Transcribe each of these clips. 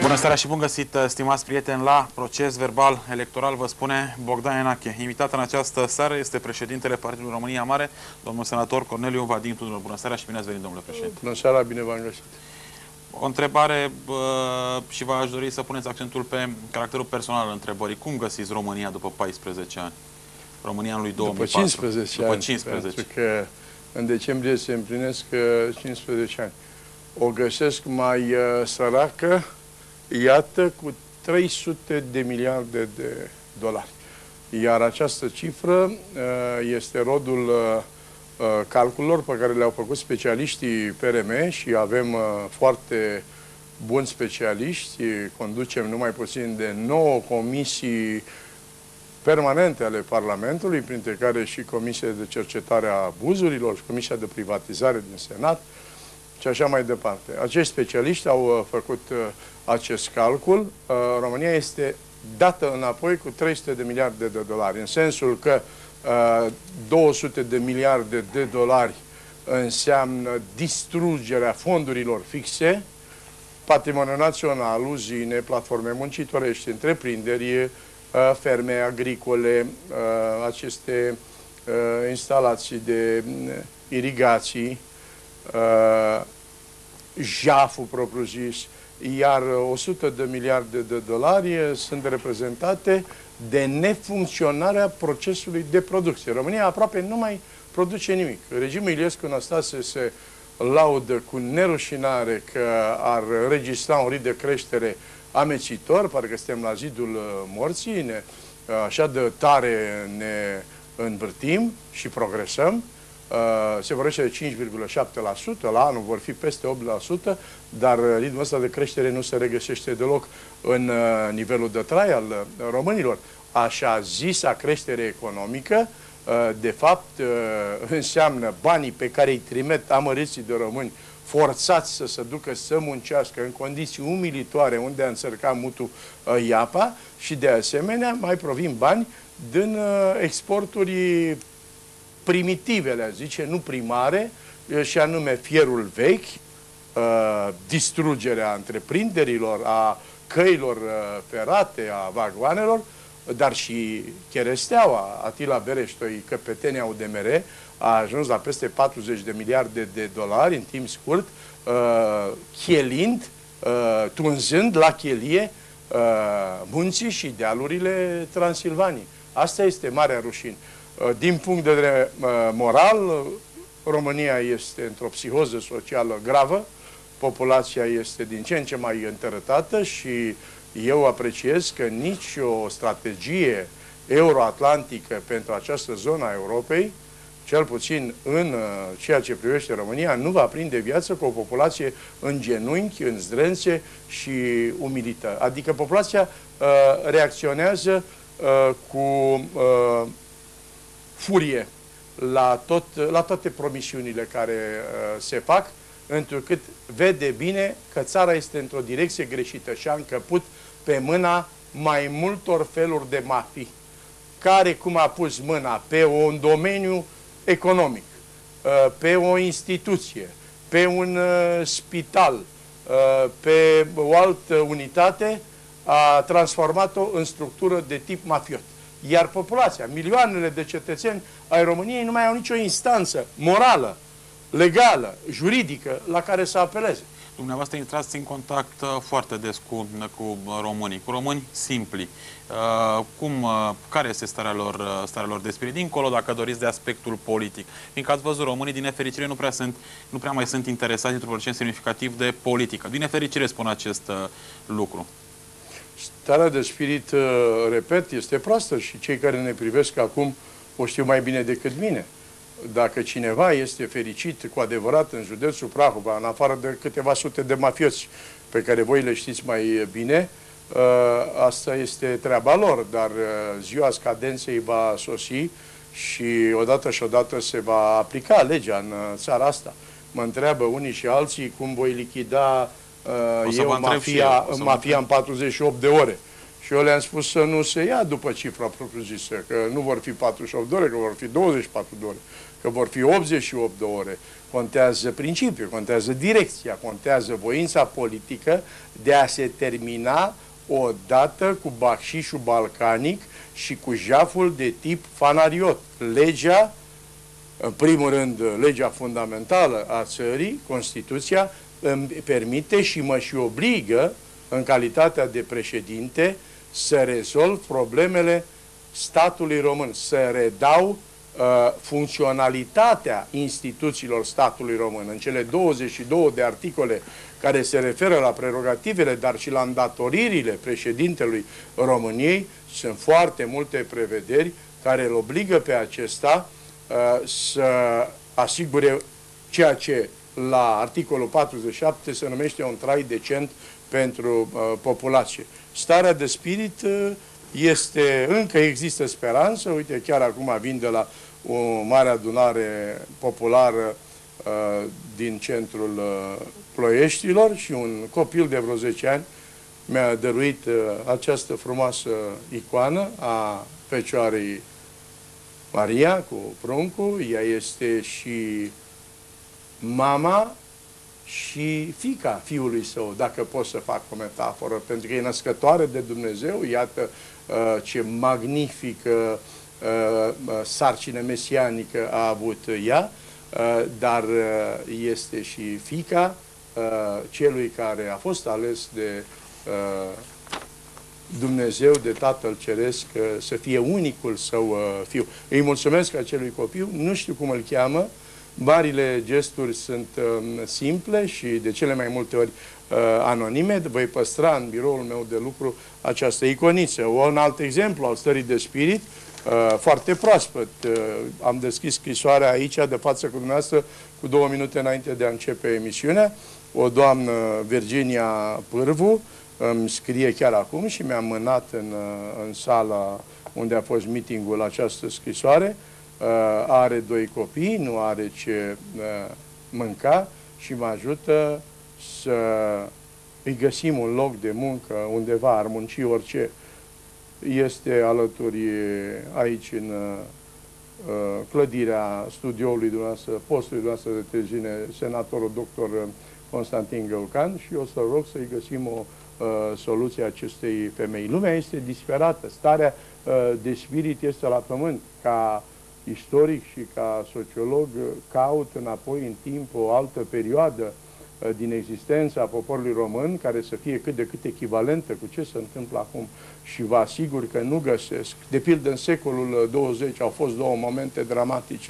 Bună seara și bun găsit, stimați prieteni, la Proces Verbal Electoral, vă spune Bogdan Enache. Invitat în această seară este președintele Partidului România Mare, domnul senator Corneliu Vadim Tudor. Bună seara și bine ați venit, domnule președinte. Bună seara, bine v-am găsit. O întrebare și v-aș dori să puneți accentul pe caracterul personal al întrebării. Cum găsiți România după 14 ani? România în lui 2004. După 15 ani. După 15. Pentru că în decembrie se împlinesc 15 ani. O găsesc mai săracă, iată, cu 300 de miliarde de dolari. Iar această cifră este rodul calculelor pe care le-au făcut specialiștii PRM și avem foarte buni specialiști. Conducem numai puțin de 9 comisii permanente ale Parlamentului, printre care și Comisia de Cercetare a Abuzurilor și Comisia de Privatizare din Senat și așa mai departe. Acești specialiști au făcut acest calcul. România este dată înapoi cu 300 de miliarde de dolari, în sensul că 200 de miliarde de dolari înseamnă distrugerea fondurilor fixe, patrimoniul național, uzine, platforme muncitorești, întreprinderi, ferme agricole, aceste instalații de irigații, jaful propriu-zis, iar 100 de miliarde de dolari sunt reprezentate de nefuncționarea procesului de producție. România aproape nu mai produce nimic. Regimul Iliescu Năstase se laudă cu nerușinare că ar registra un rit de creștere amețitor, parcă suntem la zidul morții, așa de tare ne învârtim și progresăm. Se vorbește de 5,7%, la anul vor fi peste 8%, dar ritmul ăsta de creștere nu se regăsește deloc în nivelul de trai al românilor. Așa zisa creștere economică, de fapt, înseamnă banii pe care îi trimit amăriții de români forțați să se ducă să muncească în condiții umilitoare unde a înțărcat mutul iapa și de asemenea mai provin bani din exporturi primitive, le zice, nu primare, și anume fierul vechi, distrugerea întreprinderilor, a căilor ferate, a vagoanelor, dar și cheresteaua. Atila Bereștoi, căpetenia UDMR, a ajuns la peste 40 de miliarde de dolari în timp scurt, chelind, tunzând la chelie munții și dealurile Transilvaniei. Asta este marea rușine. Din punct de vedere moral, România este într-o psihoză socială gravă, populația este din ce în ce mai întărătată și eu apreciez că nici o strategie euroatlantică pentru această zonă a Europei, cel puțin în ceea ce privește România, nu va prinde viață cu o populație în genunchi, în zdrențe și umilită. Adică populația reacționează cu furie la toate promisiunile care se fac, întrucât vede bine că țara este într-o direcție greșită și a încăput pe mâna mai multor feluri de mafii, care, cum a pus mâna pe un domeniu economic, pe o instituție, pe un spital, pe o altă unitate, a transformat-o în structură de tip mafiot. Iar populația, milioanele de cetățeni ai României nu mai au nicio instanță morală, legală, juridică la care să apeleze. Dumneavoastră intrați în contact foarte des cu românii, cu români simpli. Care este starea lor de spirit? Dincolo, dacă doriți, de aspectul politic. Fiindcă ați văzut, românii, din nefericire, nu prea mai sunt interesați într-un procent semnificativ de politică. Din nefericire spun acest lucru. Starea de spirit, repet, este proastă și cei care ne privesc acum o știu mai bine decât mine. Dacă cineva este fericit cu adevărat în județul Prahova, în afară de câteva sute de mafioți pe care voi le știți mai bine, asta este treaba lor, dar ziua scadenței va sosi și odată se va aplica legea în țara asta. Mă întreabă unii și alții cum voi lichida mafia în 48 de ore. Și eu le-am spus să nu se ia după cifra propriu-zisă, că nu vor fi 48 de ore, că vor fi 24 de ore, că vor fi 88 de ore. Contează principiul, contează direcția, contează voința politică de a se termina odată cu bacșișul balcanic și cu jaful de tip fanariot. Legea, în primul rând, legea fundamentală a țării, Constituția, îmi permite și mă și obligă, în calitatea de președinte, să rezolv problemele statului român, să redau funcționalitatea instituțiilor statului român. În cele 22 de articole care se referă la prerogativele, dar și la îndatoririle președintelui României, sunt foarte multe prevederi care îl obligă pe acesta să asigure ceea ce la articolul 47 se numește un trai decent pentru populație. Starea de spirit este, încă există speranță. Uite, chiar acum vin de la o mare adunare populară din centrul Ploieștilor și un copil de vreo 10 ani mi-a dăruit această frumoasă icoană a Fecioarei Maria cu pruncul. Ea este și mama și fiica fiului său, dacă pot să fac o metaforă, pentru că e născătoare de Dumnezeu. Iată ce magnifică sarcină mesianică a avut ea, dar este și fiica celui care a fost ales de Dumnezeu, de Tatăl Ceresc, să fie unicul său fiu. Îi mulțumesc acelui copil, nu știu cum îl cheamă. Marile gesturi sunt simple și de cele mai multe ori anonime. Voi păstra în biroul meu de lucru această iconiță. Un alt exemplu al stării de spirit, foarte proaspăt. Am deschis scrisoarea aici de față cu dumneavoastră cu 2 minute înainte de a începe emisiunea. O doamnă, Virginia Pârvu, îmi scrie chiar acum și mi-a mânat în sala unde a fost meetingul această scrisoare. Are 2 copii, nu are ce mânca și mă ajută să îi găsim un loc de muncă undeva, ar munci orice. Este alături aici în clădirea studioului dumneavoastră, postului dumneavoastră de trezine, senatorul dr. Constantin Găucan, și o să rog să-i găsim o soluție acestei femei. Lumea este disperată, starea de spirit este la pământ. Ca istoric și ca sociolog caut înapoi în timp o altă perioadă din existența poporului român care să fie cât de cât echivalentă cu ce se întâmplă acum și vă asigur că nu găsesc. De pildă, în secolul 20 au fost 2 momente dramatice.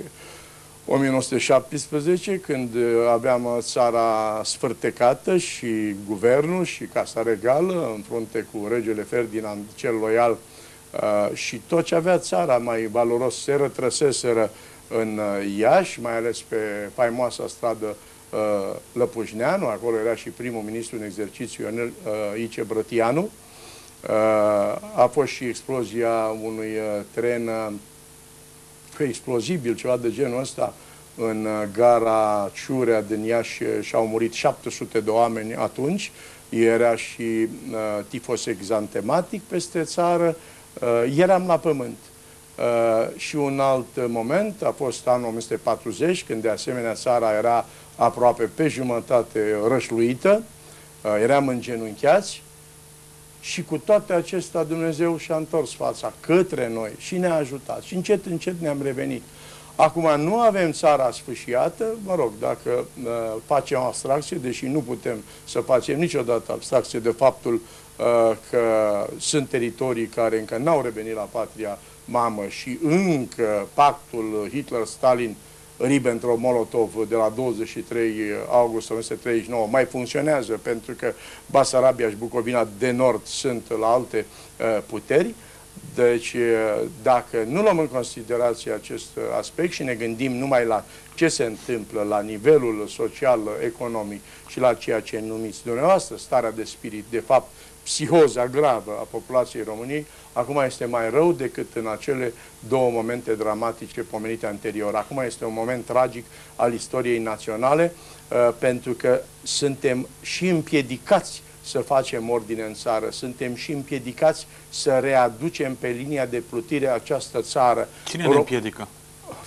1917, când aveam țara sfârtecată și guvernul și Casa Regală în frunte cu regele Ferdinand cel Loial și tot ce avea țara mai valoros se rătrăseseră în Iași, mai ales pe faimoasa stradă Lăpușneanu. Acolo era și primul ministru în exercițiu, Ionel Ice Brătianu. A fost și explozia unui tren explozibil, ceva de genul ăsta, în gara Ciurea din Iași și au murit 700 de oameni atunci. Era și tifos exantematic peste țară. Eram la pământ. Și un alt moment a fost anul 1940, când de asemenea țara era aproape pe jumătate rășluită. Eram îngenunchiați și cu toate acestea Dumnezeu și-a întors fața către noi și ne-a ajutat și încet, încet ne-am revenit. Acum nu avem țara sfâșiată, mă rog, dacă facem abstracție, deși nu putem să facem niciodată abstracție de faptul că sunt teritorii care încă n-au revenit la patria mamă și încă pactul Hitler-Stalin Ribbentrop-Molotov de la 23 august 1939 mai funcționează, pentru că Basarabia și Bucovina de Nord sunt la alte puteri. Deci, dacă nu luăm în considerație acest aspect și ne gândim numai la ce se întâmplă la nivelul social, economic și la ceea ce numiți dumneavoastră starea de spirit, de fapt, psihoza gravă a populației României, acum este mai rău decât în acele 2 momente dramatice pomenite anterior. Acum este un moment tragic al istoriei naționale, pentru că suntem și împiedicați să facem ordine în țară, suntem și împiedicați să readucem pe linia de plutire această țară. Cine ne împiedică?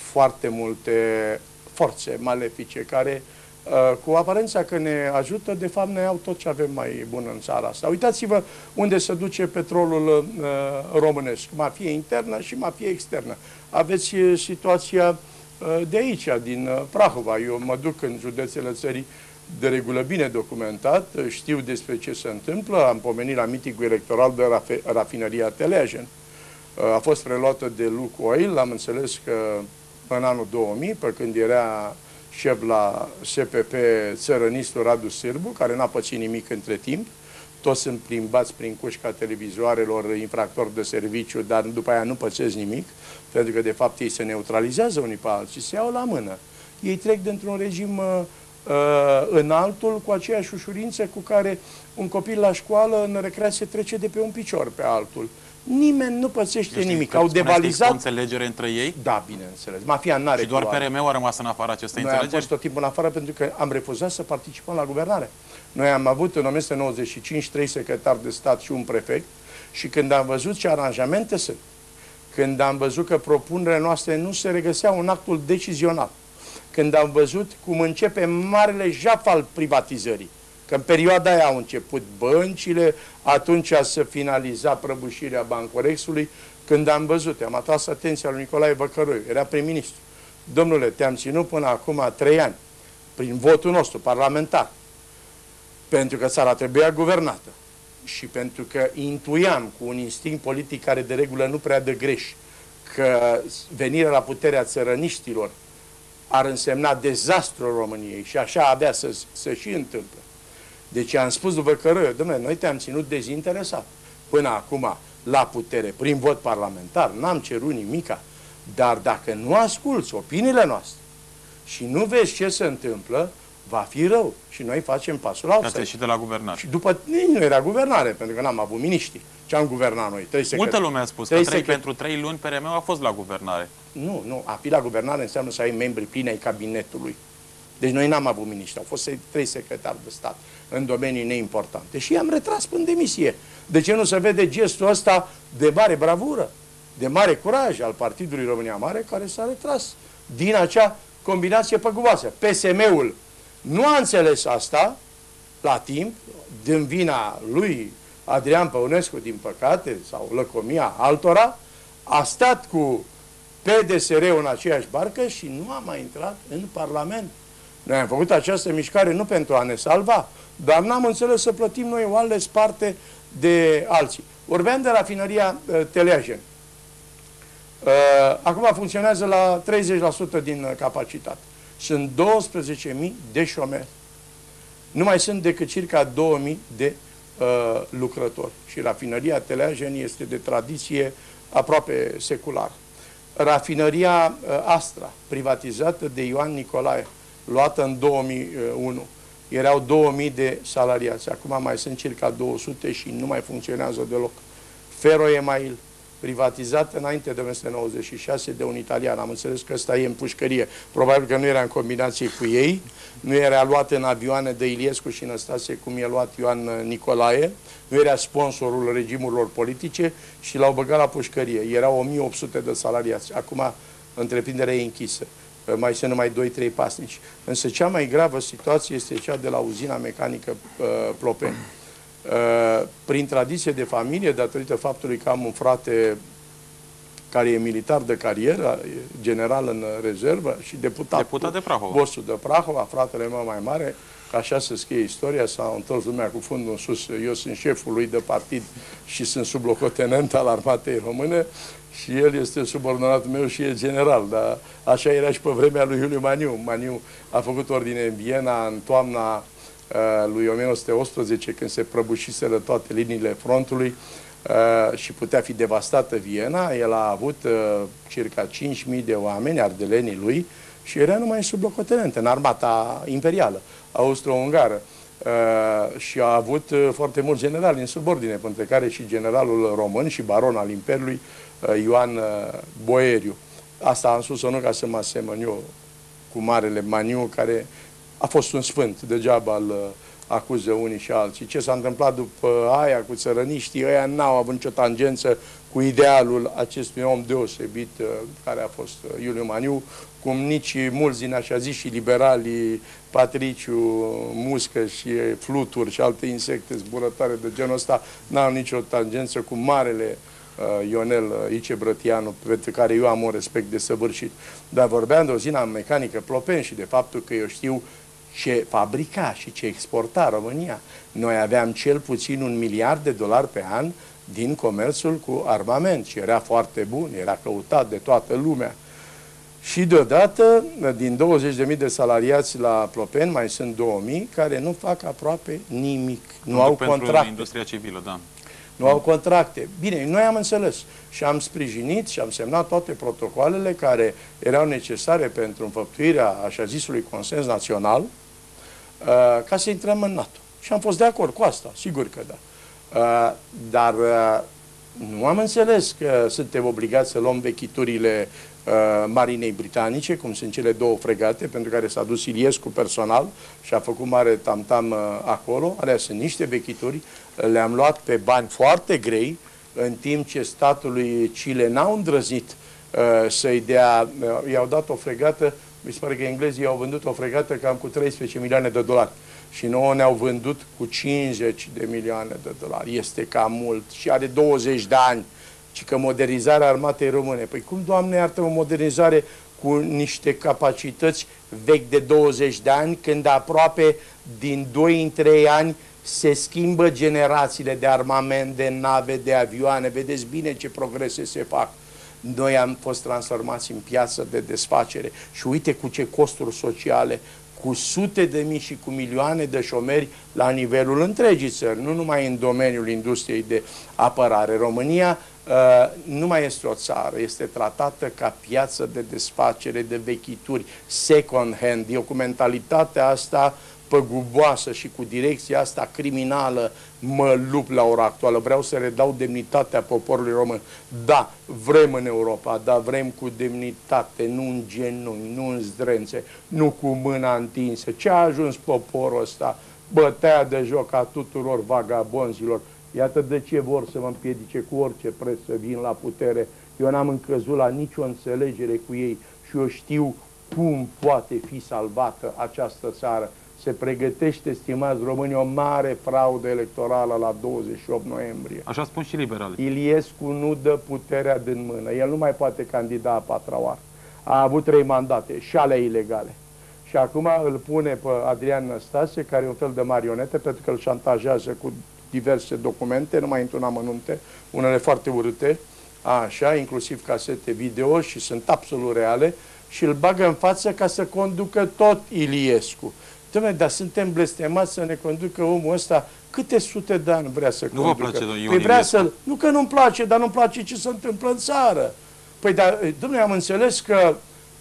foarte multe forțe malefice care, cu aparența că ne ajută, de fapt ne iau tot ce avem mai bun în țara asta. Uitați-vă unde se duce petrolul românesc, mafie internă și mafie externă. Aveți situația de aici, din Prahova. Eu mă duc în județele țării de regulă bine documentat, știu despre ce se întâmplă, am pomenit la mitingul electoral de rafineria Teleagen. A fost preluată de Lukoil, am înțeles că în anul 2000, pe când era șef la SPP țărănistul Radu Sârbu, care n-a pățit nimic între timp. Toți sunt plimbați prin cușca televizoarelor, infractori de serviciu, dar după aia nu pățesc nimic, pentru că de fapt ei se neutralizează unii pe alții, se iau la mână. Ei trec dintr-un regim în altul cu aceeași ușurință cu care un copil la școală în recreație trece de pe un picior pe altul. Nimeni nu pățește nimic. Au devalizat... o înțelegere între ei? Da, bineînțeles. Mafia n-are. Și doar PRM-ul a rămas în afara acestei înțelegeri? Noi am fost tot timpul în afară pentru că am refuzat să participăm la guvernare. Noi am avut în 1995 3 secretari de stat și un prefect și când am văzut ce aranjamente sunt, când am văzut că propunerile noastre nu se regăseau în actul decizional, când am văzut cum începe marele jaf al privatizării, că în perioada aia au început băncile, atunci să finaliza prăbușirea Bancorexului, când am văzut, am atras atenția lui Nicolae Văcăroiu, era prim-ministru. Domnule, te-am ținut până acum 3 ani, prin votul nostru parlamentar, pentru că țara trebuia guvernată și pentru că intuiam cu un instinct politic care de regulă nu prea dă greș, că venirea la puterea țărăniștilor ar însemna dezastrul României și așa avea să și întâmple. Deci am spus după Cărăiu, dom'le, noi te-am ținut dezinteresat până acum la putere, prin vot parlamentar, n-am cerut nimica, dar dacă nu asculți opiniile noastre și nu vezi ce se întâmplă, va fi rău și noi facem pasul altul. Ați ieșit de la guvernare. Și după, nici nu era guvernare, pentru că n-am avut miniștri. Ce am guvernat noi? Multă lume a spus că pentru 3 luni PRM-ul a fost la guvernare. Nu, a fi la guvernare înseamnă să ai membri plini ai cabinetului. Deci noi n-am avut miniștri, au fost 3 secretari de stat în domenii neimportante. Și i-am retras până demisie. De ce nu se vede gestul ăsta de mare bravură, de mare curaj al Partidului România Mare, care s-a retras din acea combinație păguboasă? PSM-ul nu a înțeles asta la timp, din vina lui Adrian Păunescu, din păcate, sau lăcomia altora, a stat cu PDSR-ul în aceeași barcă și nu a mai intrat în Parlament. Noi am făcut această mișcare nu pentru a ne salva, dar n-am înțeles să plătim noi oalele sparte de alții. Vorbeam de rafineria Teleagen. Acum funcționează la 30% din capacitate. Sunt 12.000 de șomeri. Nu mai sunt decât circa 2.000 de lucrători. Și rafineria Teleagen este de tradiție aproape seculară. Rafineria Astra, privatizată de Ioan Nicolae, luată în 2001. Erau 2000 de salariați. Acum mai sunt circa 200 și nu mai funcționează deloc. Ferroemail, privatizat înainte de 1996 de un italian. Am înțeles că ăsta e în pușcărie. Probabil că nu era în combinație cu ei, nu era luat în avioane de Iliescu și Năstase cum e luat Ioan Nicolae, nu era sponsorul regimurilor politice și l-au băgat la pușcărie. Erau 1800 de salariați. Acum întreprinderea e închisă. Mai sunt numai 2-3 pasnici. Însă cea mai gravă situație este cea de la uzina mecanică Plopeni. Prin tradiție de familie, datorită faptului că am un frate care e militar de carieră, general în rezervă și deputat de Prahova. Bostul de Prahova, fratele meu mai mare, că așa se scrie istoria, s-a întors lumea cu fundul în sus. Eu sunt șeful lui de partid și sunt sublocotenent al armatei române și el este subordonat meu și e general, dar așa era și pe vremea lui Iuliu Maniu. Maniu a făcut ordine în Viena în toamna lui 1918, când se prăbușiseră toate liniile frontului și putea fi devastată Viena. El a avut circa 5.000 de oameni, ardelenii lui, și era numai sublocotenent în armata imperială, austro-ungară. Și a avut foarte mulți generali în subordine, printre care și generalul român și baron al Imperiului, Ioan Boeriu. Asta am spus-o nu ca să mă asemăn eu cu marele Maniu, care a fost un sfânt, degeaba îl acuză unii și alții. Ce s-a întâmplat după aia cu țărăniștii, ăia n-au avut nicio tangență cu idealul acestui om deosebit care a fost Iuliu Maniu, cum nici mulți din așa zis și liberalii, Patriciu, muscă și fluturi și alte insecte zburătoare de genul ăsta, n-au nicio tangență cu marele Ionel Ice Brătianu, pentru care eu am un respect desăvârșit. Dar vorbeam de uzina mecanică Plopen și de faptul că eu știu ce fabrica și ce exporta România. Noi aveam cel puțin $1 miliard pe an din comerțul cu armament și era foarte bun, era căutat de toată lumea. Și deodată, din 20.000 de salariați la Plopen, mai sunt 2.000 care nu fac aproape nimic. Nu au contracte. Pentru industria civilă, da. Nu au contracte. Bine, noi am înțeles și am sprijinit și am semnat toate protocoalele care erau necesare pentru înfăptuirea așa zisului consens național ca să intrăm în NATO. Și am fost de acord cu asta, sigur că da. Dar nu am înțeles că suntem obligați să luăm vechiturile marinei britanice, cum sunt cele 2 fregate, pentru care s-a dus Iliescu personal și a făcut mare tamtam acolo. Alea sunt niște vechituri, le-am luat pe bani foarte grei, în timp ce statului Chile n-au îndrăznit să-i dea, i-au dat o fregată, mi se pare că englezii i-au vândut o fregată cam cu $13 milioane și nouă ne-au vândut cu $50 milioane. Este cam mult și are 20 de ani. Și că modernizarea armatei române. Păi cum, Doamne iartă, o modernizare cu niște capacități vechi de 20 de ani, când aproape din 2 în 3 ani se schimbă generațiile de armament, de nave, de avioane. Vedeți bine ce progrese se fac. Noi am fost transformați în piață de desfacere. Și uite cu ce costuri sociale, cu sute de mii și cu milioane de șomeri la nivelul întregii țări, nu numai în domeniul industriei de apărare. România nu mai este o țară, este tratată ca piață de desfacere, de vechituri, second hand. Eu cu mentalitatea asta păguboasă și cu direcția asta criminală mă lupt la ora actuală. Vreau să redau demnitatea poporului român. Da, vrem în Europa, dar vrem cu demnitate, nu în genunchi, nu în zdrențe, nu cu mâna întinsă. Ce a ajuns poporul ăsta? Bătaia de joc a tuturor vagabonzilor. Iată de ce vor să mă împiedice cu orice preț să vin la putere. Eu n-am încăzut la nicio înțelegere cu ei și eu știu cum poate fi salvată această țară. Se pregătește, stimați români, o mare fraudă electorală la 28 noiembrie. Așa spun și liberalii. Iliescu nu dă puterea din mână. El nu mai poate candida a 4-a oară. A avut 3 mandate și alea ilegale. Și acum îl pune pe Adrian Năstase, care e un fel de marionetă, pentru că îl șantajează cu diverse documente, nu mai intru în amănunte, unele foarte urâte, așa, inclusiv casete video și sunt absolut reale, și îl bagă în față ca să conducă tot Iliescu. Dom'le, dar suntem blestemați să ne conducă omul ăsta câte sute de ani vrea să conducă. Nu vă place, domnul Ion Iliescu? Vrea să, nu că nu-mi place, dar nu-mi place ce se întâmplă în țară. Păi, dar, dom'le, am înțeles că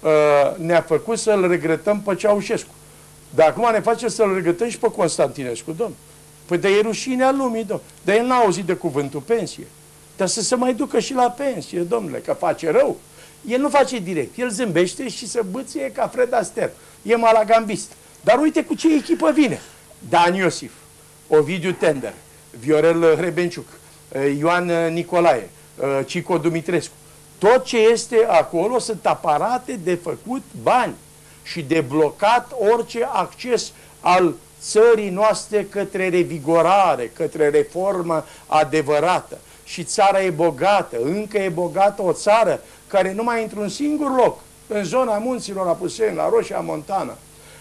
ne-a făcut să-l regretăm pe Ceaușescu. Dar acum ne face să-l regretăm și pe Constantinescu, domn. Păi de e rușinea lumii, domn. Dar el n-a auzit de cuvântul pensie. Dar să se mai ducă și la pensie, domnule, că face rău. El nu face direct. El zâmbește și se bâție ca Fred Astaire. E malagambist. Dar uite cu ce echipă vine. Dan Iosif, Ovidiu Tender, Viorel Hrebenciuc, Ioan Nicolae, Cico Dumitrescu. Tot ce este acolo sunt aparate de făcut bani și de blocat orice acces al țării noastre către revigorare, către reformă adevărată. Și țara e bogată, încă e bogată o țară care numai într-un singur loc, în zona munților Apuseni, la Roșia Montană,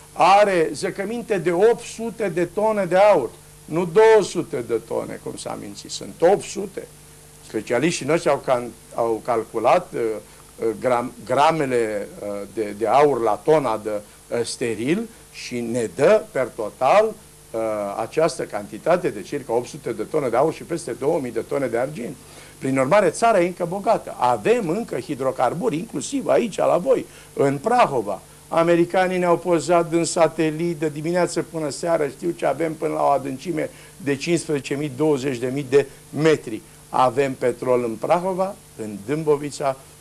are zăcăminte de 800 de tone de aur, nu 200 de tone, cum s-a mințit, sunt 800. Specialiștii noștri au calculat gramele de aur la tona de steril și ne dă per total această cantitate de circa 800 de tone de aur și peste 2000 de tone de argint. Prin urmare, țara e încă bogată. Avem încă hidrocarburi, inclusiv aici, la voi, în Prahova. Americanii ne-au pozat în satelit de dimineață până seară, știu ce avem până la o adâncime de 15.000-20.000 de metri. Avem petrol în Prahova, în Dâmbovița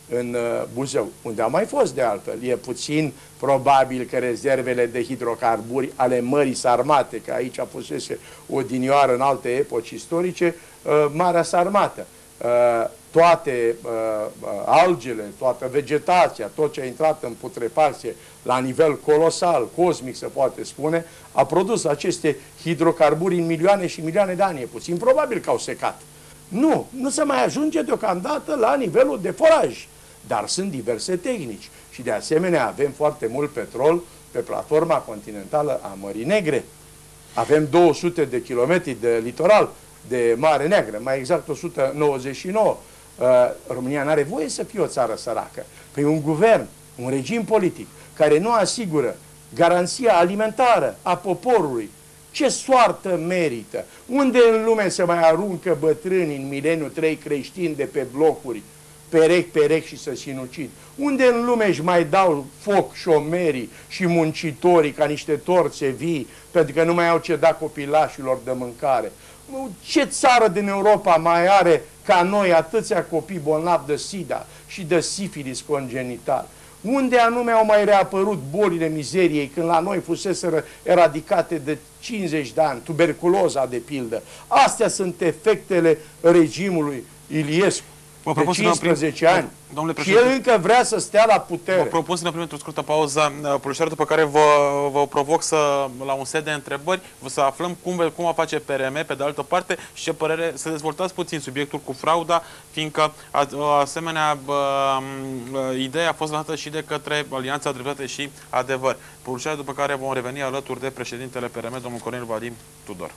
în Buzău, unde a mai fost de altfel. E puțin probabil că rezervele de hidrocarburi ale Mării Sarmate, că aici a fusese odinioară în alte epoci istorice, Marea Sarmată, toate algele, toată vegetația, tot ce a intrat în putrefacție la nivel colosal, cosmic se poate spune, a produs aceste hidrocarburi în milioane și milioane de ani. E puțin probabil că au secat. Nu se mai ajunge deocamdată la nivelul de foraj, dar sunt diverse tehnici și de asemenea avem foarte mult petrol pe platforma continentală a Mării Negre. Avem 200 de kilometri de litoral de Mare Neagră, mai exact 199. România nu are voie să fie o țară săracă. Păi un guvern, un regim politic care nu asigură garanția alimentară a poporului, ce soartă merită? Unde în lume se mai aruncă bătrâni în mileniul 3 creștini de pe blocuri, perechi și să sinucid? Unde în lume își mai dau foc șomerii și muncitorii ca niște torțe vii, pentru că nu mai au ce da copilașilor de mâncare? Ce țară din Europa mai are ca noi atâția copii bolnavi de sida și de sifilis congenital? Unde anume au mai reapărut bolile mizeriei când la noi fuseseră eradicate de 50 de ani, tuberculoza de pildă? Astea sunt efectele regimului Iliescu. De 15 ani. Și el încă vrea să stea la putere. Vă propun să ne primim într-o scurtă pauză publicitară, după care vă provoc la un set de întrebări, să aflăm cum va face PRM pe de altă parte și ce părere, să dezvoltați puțin subiectul cu frauda, fiindcă asemenea ideea a fost lansată și de către Alianța Dreptate și Adevăr. Publicitară, după care vom reveni alături de președintele PRM, domnul Corneliu Vadim Tudor.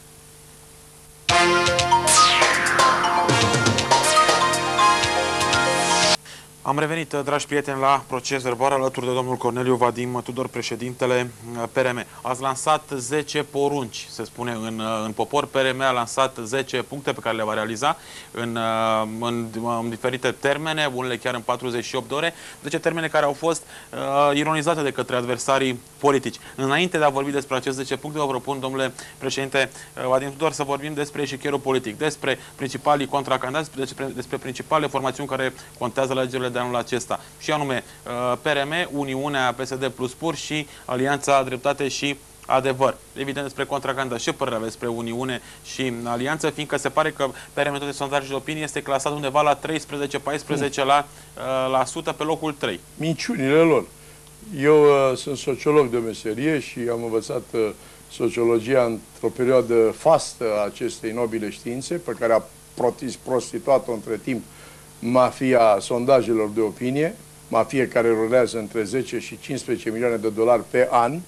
Am revenit, dragi prieteni, la proces verbal alături de domnul Corneliu Vadim Tudor, președintele PRM. Ați lansat 10 porunci, se spune în popor. PRM a lansat 10 puncte pe care le va realiza în diferite termene, unele chiar în 48 de ore, 10 termene care au fost ironizate de către adversarii politici. Înainte de a vorbi despre aceste 10 puncte, vă propun, domnule președinte Vadim Tudor, să vorbim despre eșichierul politic, despre principalii contracandidați, despre principalele formațiuni care contează la alegerile de anul acesta, și anume PRM, Uniunea PSD plus pur și Alianța Dreptate și Adevăr. Evident, despre contracandidați. Ce părere aveți despre Uniune și Alianță, fiindcă se pare că PRM, toate sondajele de opinie, este clasat undeva la 13-14% pe locul 3. Minciunile lor. Eu sunt sociolog de meserie și am învățat sociologia într-o perioadă fastă a acestei nobile științe, pe care a prostituat-o între timp mafia sondajelor de opinie, mafie care rulează între 10 și 15 milioane de dolari pe an.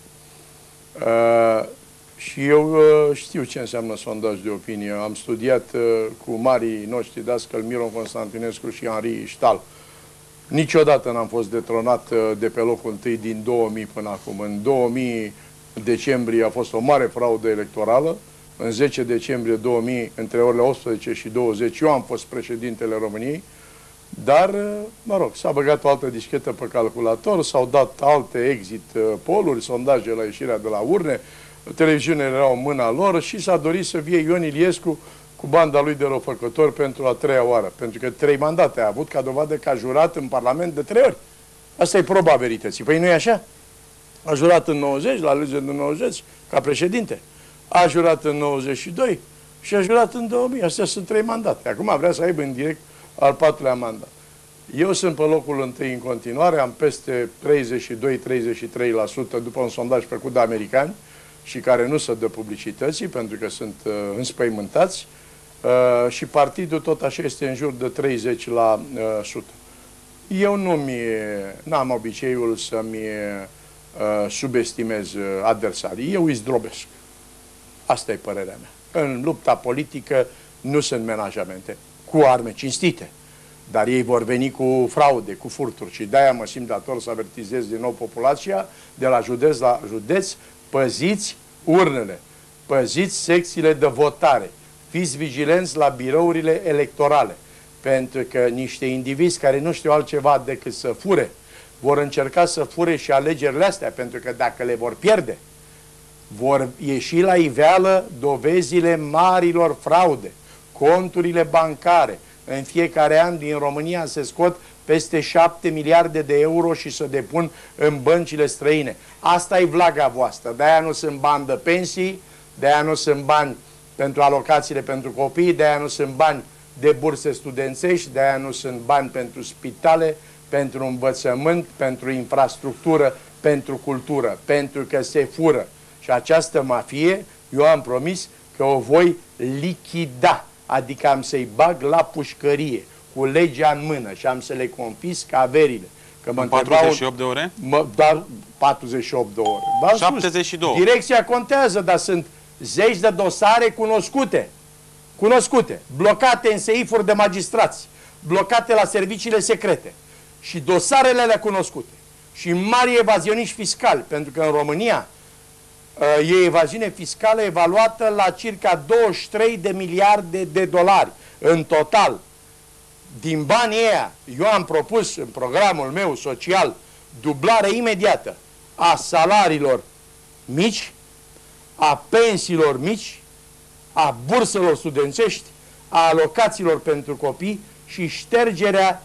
Și eu știu ce înseamnă sondaj de opinie. Am studiat cu marii noștri dascăli Miron Constantinescu și Henri Stahl. Niciodată n-am fost detronat de pe locul 1 din 2000 până acum. În 2000 decembrie a fost o mare fraudă electorală. În 10 decembrie 2000, între orele 18 și 20, eu am fost președintele României, dar, mă rog, s-a băgat o altă dischetă pe calculator, s-au dat alte exit poluri, sondaje la ieșirea de la urne, televiziunile erau în mâna lor și s-a dorit să vie Ion Iliescu cu banda lui de răufăcători pentru a 3-a oară. Pentru că 3 mandate a avut ca dovadă că a jurat în Parlament de 3 ori. Asta e proba verității. Păi nu e așa? A jurat în 90, la alegerile de 90, ca președinte. A jurat în 92 și a jurat în 2000. Astea sunt 3 mandate. Acum vrea să aibă în direct al 4-lea mandat. Eu sunt pe locul întâi în continuare, am peste 32-33% după un sondaj făcut de americani și care nu se dă publicității pentru că sunt înspăimântați și partidul tot așa este în jur de 30%. Eu n-am obiceiul să-mi subestimez adversarii. Eu îi zdrobesc. Asta e părerea mea. În lupta politică nu sunt menajamente cu arme cinstite, dar ei vor veni cu fraude, cu furturi și de-aia mă simt dator să avertizez din nou populația de la județ la județ: păziți urnele, păziți secțiile de votare, fiți vigilenți la birourile electorale, pentru că niște indivizi care nu știu altceva decât să fure, vor încerca să fure și alegerile astea, pentru că dacă le vor pierde, vor ieși la iveală dovezile marilor fraude, conturile bancare, În fiecare an din România se scot peste 7 miliarde de euro și se depun în băncile străine. Asta e vlaga voastră. De-aia nu sunt bani de pensii, de-aia nu sunt bani pentru alocațiile pentru copii, de-aia nu sunt bani de burse studențești, de-aia nu sunt bani pentru spitale, pentru învățământ, pentru infrastructură, pentru cultură, pentru că se fură. Și această mafie, eu am promis că o voi lichida, adică am să-i bag la pușcărie, cu legea în mână și am să le confisc averile. Că în 48 de ore? Dar 48 de ore. Dar 72. Direcția contează, dar sunt zeci de dosare cunoscute. Blocate în seifuri de magistrați, blocate la serviciile secrete. Și dosarele alea cunoscute. Și mari evazioniști fiscali, pentru că în România e evaziune fiscală evaluată la circa 23 de miliarde de dolari în total. Din banii ăia, eu am propus în programul meu social dublare imediată a salariilor mici, a pensiilor mici, a burselor studențești, a alocațiilor pentru copii și ștergerea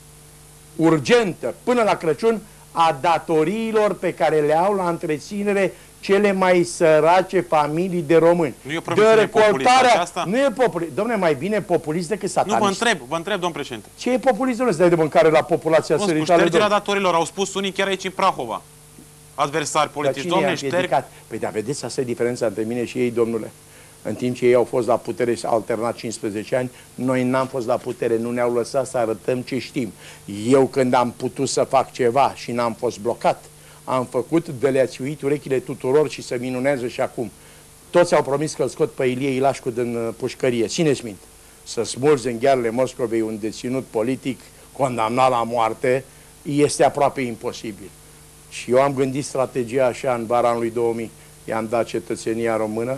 urgentă până la Crăciun a datoriilor pe care le au la întreținere cele mai sărace familii de români. Nu e o promisiune populistă aceasta? Nu e populist. Dom'le, mai bine populist decât satanist. Nu, vă întreb, domn președinte. Ce e populist, dom'le, să dai de mâncare la populația săritală? Ștergerea datorilor, au spus unii chiar aici în Prahova. Adversari politici, domnule, șterg. Păi da, vedeți, asta e diferența între mine și ei, domnule. În timp ce ei au fost la putere și alternat 15 ani, noi n-am fost la putere, nu ne-au lăsat să arătăm ce știm. Eu când am putut să fac ceva și n-am fost blocat, am făcut de le-a țiuit urechile tuturor și se minunează și acum. Toți au promis că îl scot pe Ilie Ilașcu din pușcărie. Țineți minte, să smulgi în ghearele Moscovei un deținut politic condamnat la moarte este aproape imposibil. Și eu am gândit strategia așa în vara anului 2000. I-am dat cetățenia română,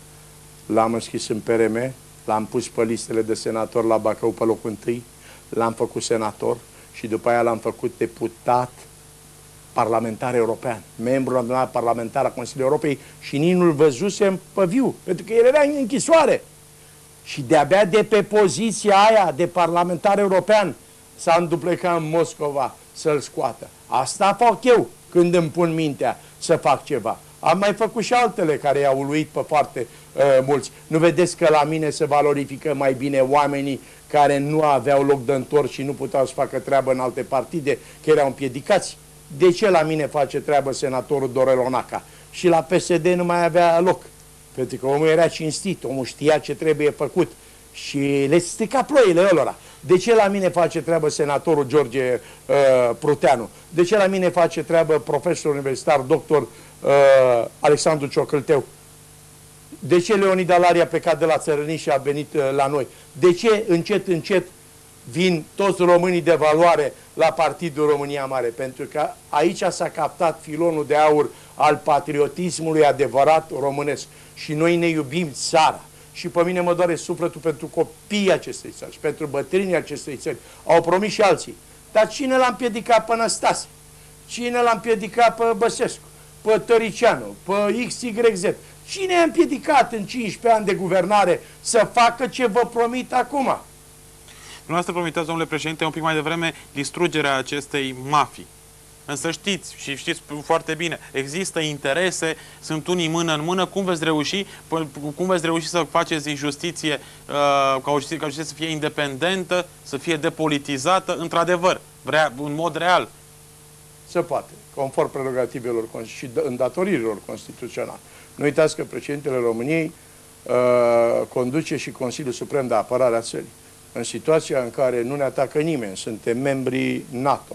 l-am înscris în PRM, l-am pus pe listele de senator la Bacău pe locul 1, l-am făcut senator și după aia l-am făcut deputat parlamentar european, membru la adunarea parlamentară a Consiliului Europei și nici nu-l văzusem pe viu, pentru că el era în închisoare. Și de-abia de pe poziția aia de parlamentar european s-a înduplecat în Moscova să-l scoată. Asta fac eu când îmi pun mintea să fac ceva. Am mai făcut și altele care i-au uluit pe foarte mulți. Nu vedeți că la mine se valorifică mai bine oamenii care nu aveau loc de întors și nu puteau să facă treabă în alte partide, că erau împiedicați? De ce la mine face treabă senatorul Dorel Onaca? Și la PSD nu mai avea loc. Pentru că omul era cinstit, omul știa ce trebuie făcut și le strica ploile ălora. De ce la mine face treabă senatorul George Pruteanu? De ce la mine face treabă profesor universitar, doctor Alexandru Ciocâlteu? De ce Leonid Alaria a plecat de la țărănii și a venit la noi? De ce încet, încet vin toți românii de valoare la Partidul România Mare? Pentru că aici s-a captat filonul de aur al patriotismului adevărat românesc. Și noi ne iubim țara. Și pe mine mă doare sufletul pentru copiii acestei țări și pentru bătrânii acestei țări. Au promis și alții. Dar cine l-a împiedicat pe Năstase? Cine l-a împiedicat pe Băsescu? Pe Tăricianu? Pe XYZ? Cine a împiedicat în 15 ani de guvernare să facă ce vă promit acum? Dumneavoastră promiteați, domnule președinte, un pic mai devreme distrugerea acestei mafii. Însă știți, și știți foarte bine, există interese, sunt unii mână în mână. Cum veți reuși să faceți justiție, ca o justiție să fie independentă, să fie depolitizată, într-adevăr, în mod real? Se poate, conform prerogativelor și îndatoririlor constituționale. Nu uitați că președintele României conduce și Consiliul Suprem de Apărare a țării. În situația în care nu ne atacă nimeni, suntem membri NATO.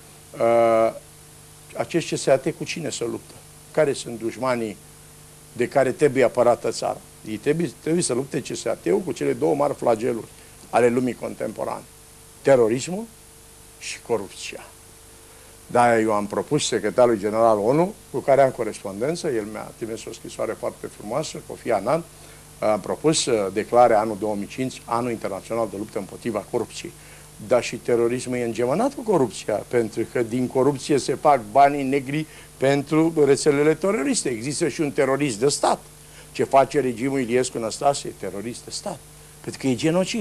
Acești CSAT cu cine să luptă? Care sunt dușmanii de care trebuie apărată țara? Ei trebuie să lupte CSAT-ul cu cele două mari flageluri ale lumii contemporane. Terorismul și corupția. De-aia eu am propus secretarului general ONU, cu care am corespondență, el mi-a trimis o scrisoare foarte frumoasă, Kofi Annan, am propus să declare anul 2005 anul internațional de luptă împotriva corupției. Dar și terorismul e îngemănat cu corupția, pentru că din corupție se fac banii negri pentru rețelele teroriste. Există și un terorist de stat. Ce face regimul Iliescu Năstase e terorist de stat, pentru că e genocid.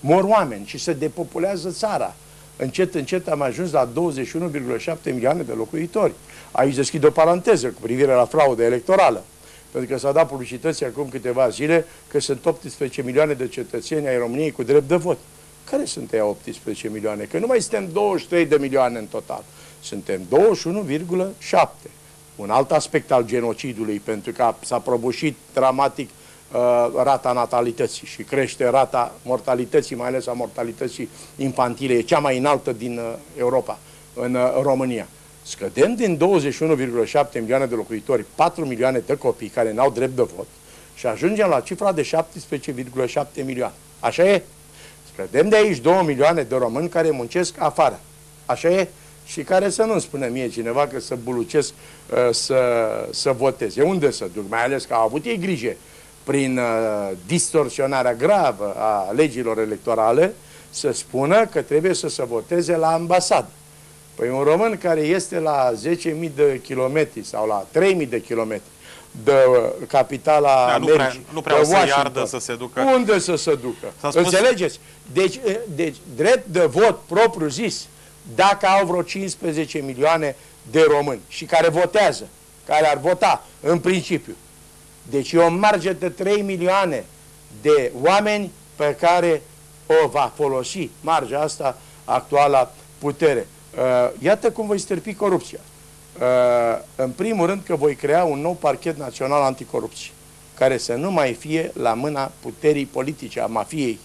mor oameni și se depopulează țara. Încet, încet am ajuns la 21,7 milioane de locuitori. Aici deschid o paranteză cu privire la fraudă electorală. Pentru că s-a dat publicității acum câteva zile că sunt 18 milioane de cetățeni ai României cu drept de vot. Care sunt ei 18 milioane? Că nu mai suntem 23 de milioane în total. Suntem 21,7. Un alt aspect al genocidului, pentru că s-a prăbușit dramatic rata natalității și crește rata mortalității, mai ales a mortalității infantile, e cea mai înaltă din Europa, în România. Scădem din 21,7 milioane de locuitori, 4 milioane de copii care n-au drept de vot și ajungem la cifra de 17,7 milioane. Așa e? Scădem de aici 2 milioane de români care muncesc afară. Așa e? Și care să nu-mi spună mie cineva că să bulucesc să voteze. Unde să duc? Mai ales că au avut ei grijă prin distorsionarea gravă a legilor electorale să spună că trebuie să se voteze la ambasadă. Păi un român care este la 10.000 de kilometri sau la 3.000 de kilometri de capitala Americii, nu prea o să iardă să se ducă. Unde să se ducă? Înțelegeți? Deci drept de vot propriu zis, dacă au vreo 15 milioane de români și care votează, care ar vota în principiu, deci e o marge de 3 milioane de oameni pe care o va folosi marja asta actuala putere. Iată cum voi stârpi corupția. În primul rând că voi crea un nou parchet național anticorupție, care să nu mai fie la mâna puterii politice, a mafiei.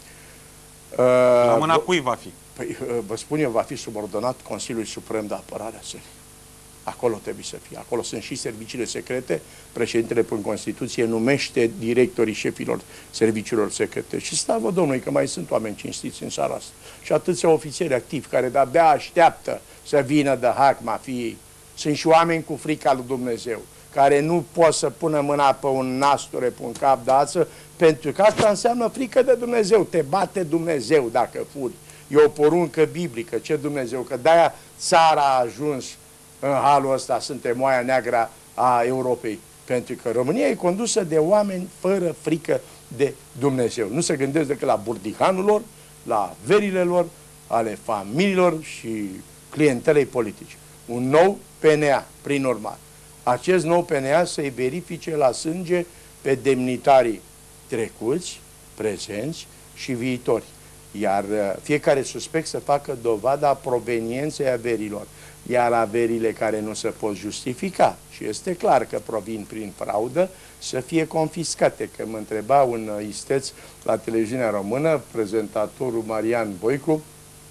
La mâna cui va fi? Păi, vă spun eu, va fi subordonat Consiliului Suprem de Apărare a Țării. Acolo trebuie să fie. Acolo sunt și serviciile secrete. Președintele, prin Constituție, numește directorii șefilor serviciilor secrete. Și slavă Domnului că mai sunt oameni cinstiți în țara asta. Și atâția ofițeri activi care de-abia așteaptă să vină de hack mafiei. Sunt și oameni cu frica lui Dumnezeu, care nu pot să pună mâna pe un nasture, pe un cap de ață, pentru că asta înseamnă frică de Dumnezeu. Te bate Dumnezeu dacă furi. E o poruncă biblică. Ce Dumnezeu? Că de-aia țara a ajuns în halul ăsta, suntem oaia neagră a Europei. Pentru că România e condusă de oameni fără frică de Dumnezeu. Nu se gândesc decât la burdihanul lor, la verile lor, ale familiilor și clientelei politice. Un nou PNA, prin urmare. Acest nou PNA să-i verifice la sânge pe demnitarii trecuți, prezenți și viitori. Iar fiecare suspect să facă dovada provenienței averilor. Iar averile care nu se pot justifica, și este clar că provin prin fraudă, să fie confiscate. Că mă întreba un isteț la televiziunea română, prezentatorul Marian Voicu,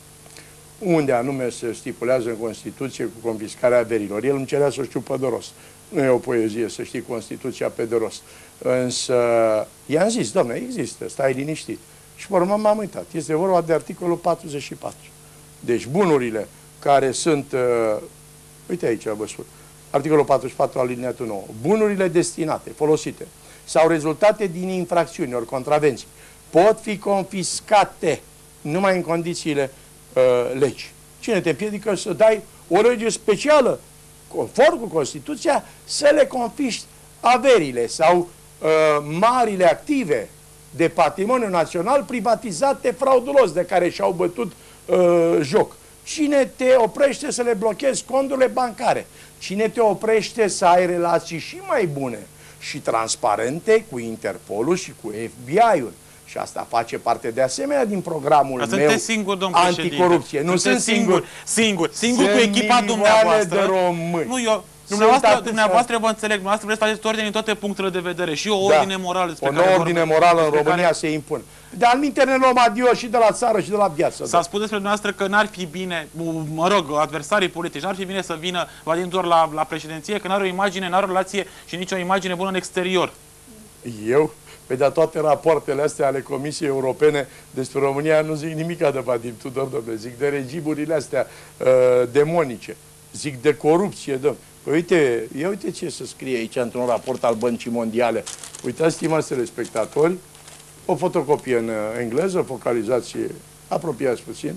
unde anume se stipulează în Constituție cu confiscarea averilor. El îmi cerea să știu pe de rost. Nu e o poezie să știi Constituția pe de rost. Însă i-am zis, dom'le, există, stai liniștit. Și pe urmă m-am uitat. Este vorba de articolul 44. Deci bunurile care sunt, uite aici vă spun, articolul 44 alineatul 9, bunurile destinate, folosite sau rezultate din infracțiuni ori contravenții pot fi confiscate numai în condițiile legii. Cine te împiedică să dai o lege specială, conform cu Constituția, să le confiști averile sau marile active de patrimoniu național privatizate fraudulos, de care și-au bătut joc. Cine te oprește să le blochezi conturile bancare? Cine te oprește să ai relații și mai bune și transparente cu Interpolul și cu FBI-ul? Și asta face parte de asemenea din programul meu anticorupție. Nu sunt singur. Singur cu echipa dumneavoastră. De români. Nu, eu... Dumneavoastră vă înțeleg, dumneavoastră vreți să faceți ordine din toate punctele de vedere și o ordine morală. O nouă ordine morală în România se impune. De alminte ne luăm adio și de la țară și de la viață. S-a spus despre dumneavoastră că n-ar fi bine, mă rog, adversarii politici, n-ar fi bine să vină Vadim Tudor la președinție, că n-are o imagine, n-are o relație și nici o imagine bună în exterior. Eu? Păi de toate rapoartele astea ale Comisiei Europene despre România nu zic nimic de Vadim Tudor, domnule, zic de regimurile astea demonice, zic de corupție, domnule. Păi uite, ia uite ce se scrie aici într-un raport al Băncii Mondiale. Uitați, stimați telespectatori, o fotocopie în engleză, focalizați, apropiați puțin.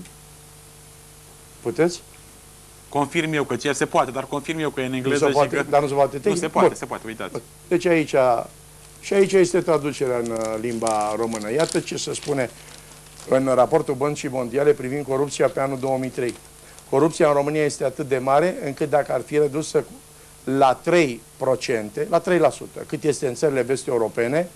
Puteți? Confirm eu că se poate, dar confirm eu că e în engleză. Dar nu se poate tehnic? Nu se poate, se poate, uitați. Deci aici, și aici este traducerea în limba română. Iată ce se spune în raportul Băncii Mondiale privind corupția pe anul 2003. Corupția în România este atât de mare încât dacă ar fi redusă la 3%, la 3%, cât este în țările vest-europene,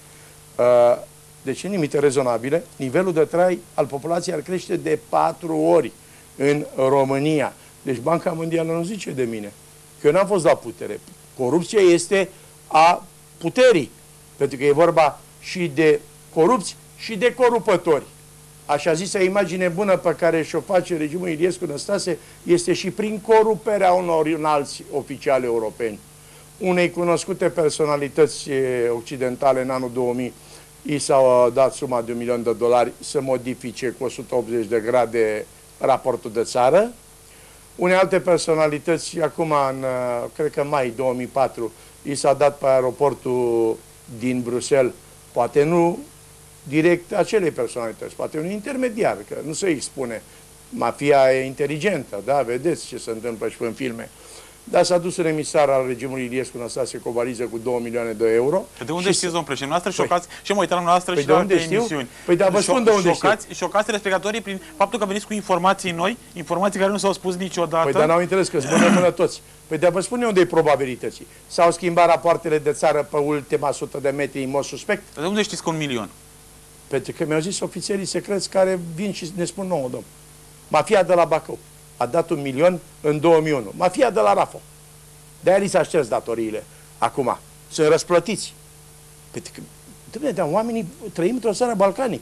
deci în limite rezonabile, nivelul de trai al populației ar crește de 4 ori în România. Deci Banca Mondială nu zice de mine că eu n-am fost la putere. Corupția este a puterii, pentru că e vorba și de corupți și de corupători. Așa zisă imagine bună pe care și-o face regimul Iliescu Năstase este și prin coruperea unor înalți oficiali europeni. Unei cunoscute personalități occidentale în anul 2000 i s-au dat suma de $1.000.000 să modifice cu 180 de grade raportul de țară. Unei alte personalități, acum, cred că în mai 2004, i s-a dat pe aeroportul din Bruxelles, poate nu direct acelei personalități, poate un intermediar, că nu se expune. Mafia e inteligentă, da, vedeți ce se întâmplă și în filme. Dar s-a dus un emisar al regimului Iliescu Năstase cu o valiză cu 2 milioane de euro. De unde știți, domnul președinte? Noastră șocați și mă uitam la noastră și de la unde alte știu? emisiuni. Păi da, vă spun de unde știu. Șocați telespectatorii prin faptul că veniți cu informații noi, informații care nu s-au spus niciodată. Păi dar n-au interes că sunt mână toți. Păi dar vă spun eu unde e probabilității. S-au schimbat rapoartele de țară pe ultima 100 de metri în mod suspect. Dar de unde știți că 1 milion? Pentru că mi-au zis ofițerii secreți care vin și ne spun nouă, domn. Mafia de la Bacău a dat 1 milion în 2001. Mafia de la Rafo. De-aia li s-a șters datoriile. Acum, sunt răsplătiți. Pentru că, dom'le, dar oamenii trăim într-o țară balcanică.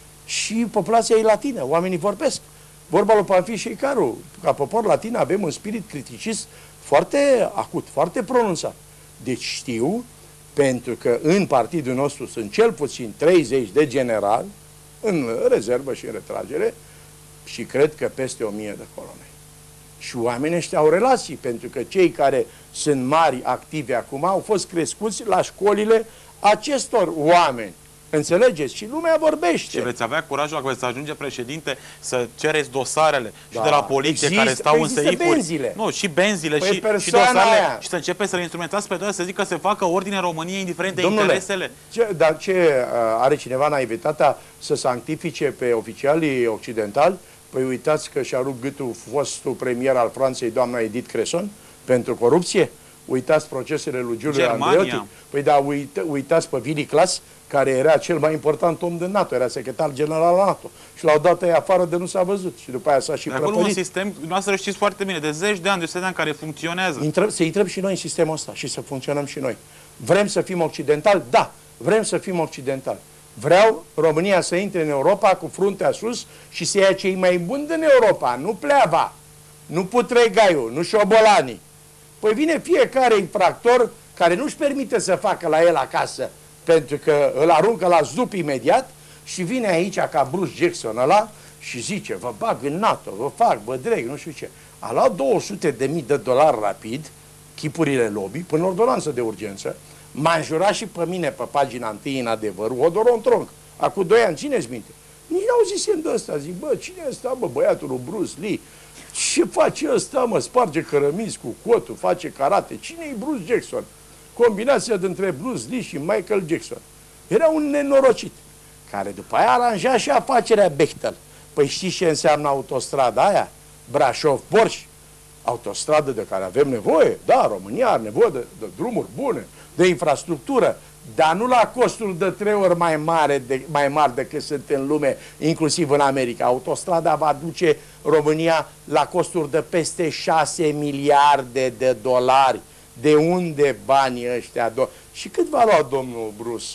Și populația e latină, oamenii vorbesc. Vorba lui Panfil și Icaru, ca popor latin avem un spirit criticist foarte acut, foarte pronunțat. Deci știu, pentru că în partidul nostru sunt cel puțin 30 de generali, în rezervă și în retragere, și cred că peste 1000 de coloneli. Și oamenii ăștia au relații, pentru că cei care sunt mari activi acum au fost crescuți la școlile acestor oameni. Înțelegeți? Și lumea vorbește. Și veți avea curajul, dacă veți ajunge președinte, să cereți dosarele și de la poliție care stau în seifuri. Benzile. Nu, și benzile păi și dosarele. Aia. Și să începeți să le instrumentați pe toate, să zic că se facă ordine în România, indiferent de interesele. Dar ce are cineva naivitatea să sanctifice pe oficialii occidentali? Păi uitați că și-a rupt gâtul fostul premier al Franței, doamna Edith Cresson, pentru corupție. Uitați procesele lui Giulio Andreotti. Păi da, uitați pe Willy Klaas, care era cel mai important om din NATO, era secretar general al NATO. Și l-au dat ei afară de nu s-a văzut. Și după aia s-a și prăpărit. Acolo un sistem, noastră știți foarte bine, de zeci de ani, de 100 de ani care funcționează. Să intrăm și noi în sistemul ăsta și să funcționăm și noi. Vrem să fim occidentali? Da, vrem să fim occidentali. Vreau România să intre în Europa cu fruntea sus și să ia cei mai buni din Europa, nu Pleava, nu Putregaiu, nu Șobolanii. Păi vine fiecare infractor care nu-și permite să facă la el acasă, pentru că îl aruncă la zup imediat și vine aici ca Bruce Jackson ăla și zice, vă bag în NATO, vă fac, vă dreg, nu știu ce. A luat $200.000 rapid, chipurile lobby, până ordonanță de urgență. M-a înjurat și pe mine pe pagina 1 în Adevărul, Odoron Tronc. Acum 2 ani, țineți minte? Nici n-au zisem de ăsta. Zic, bă, cine e ăsta, bă, băiatul lui Bruce Lee? Ce face ăsta, mă? Sparge cărămizi cu cotul, face karate. Cine e Bruce Jackson? Combinația dintre Bruce Lee și Michael Jackson. Era un nenorocit, care după aia aranja și afacerea Bechtel. Păi știți ce înseamnă autostrada aia? Brașov-Borș. Autostradă de care avem nevoie. Da, România are nevoie de drumuri bune, de infrastructură, dar nu la costuri de 3 ori mai mari decât sunt în lume, inclusiv în America. Autostrada va duce România la costuri de peste 6 miliarde de dolari. De unde banii ăștia? Și cât va lua domnul Bruce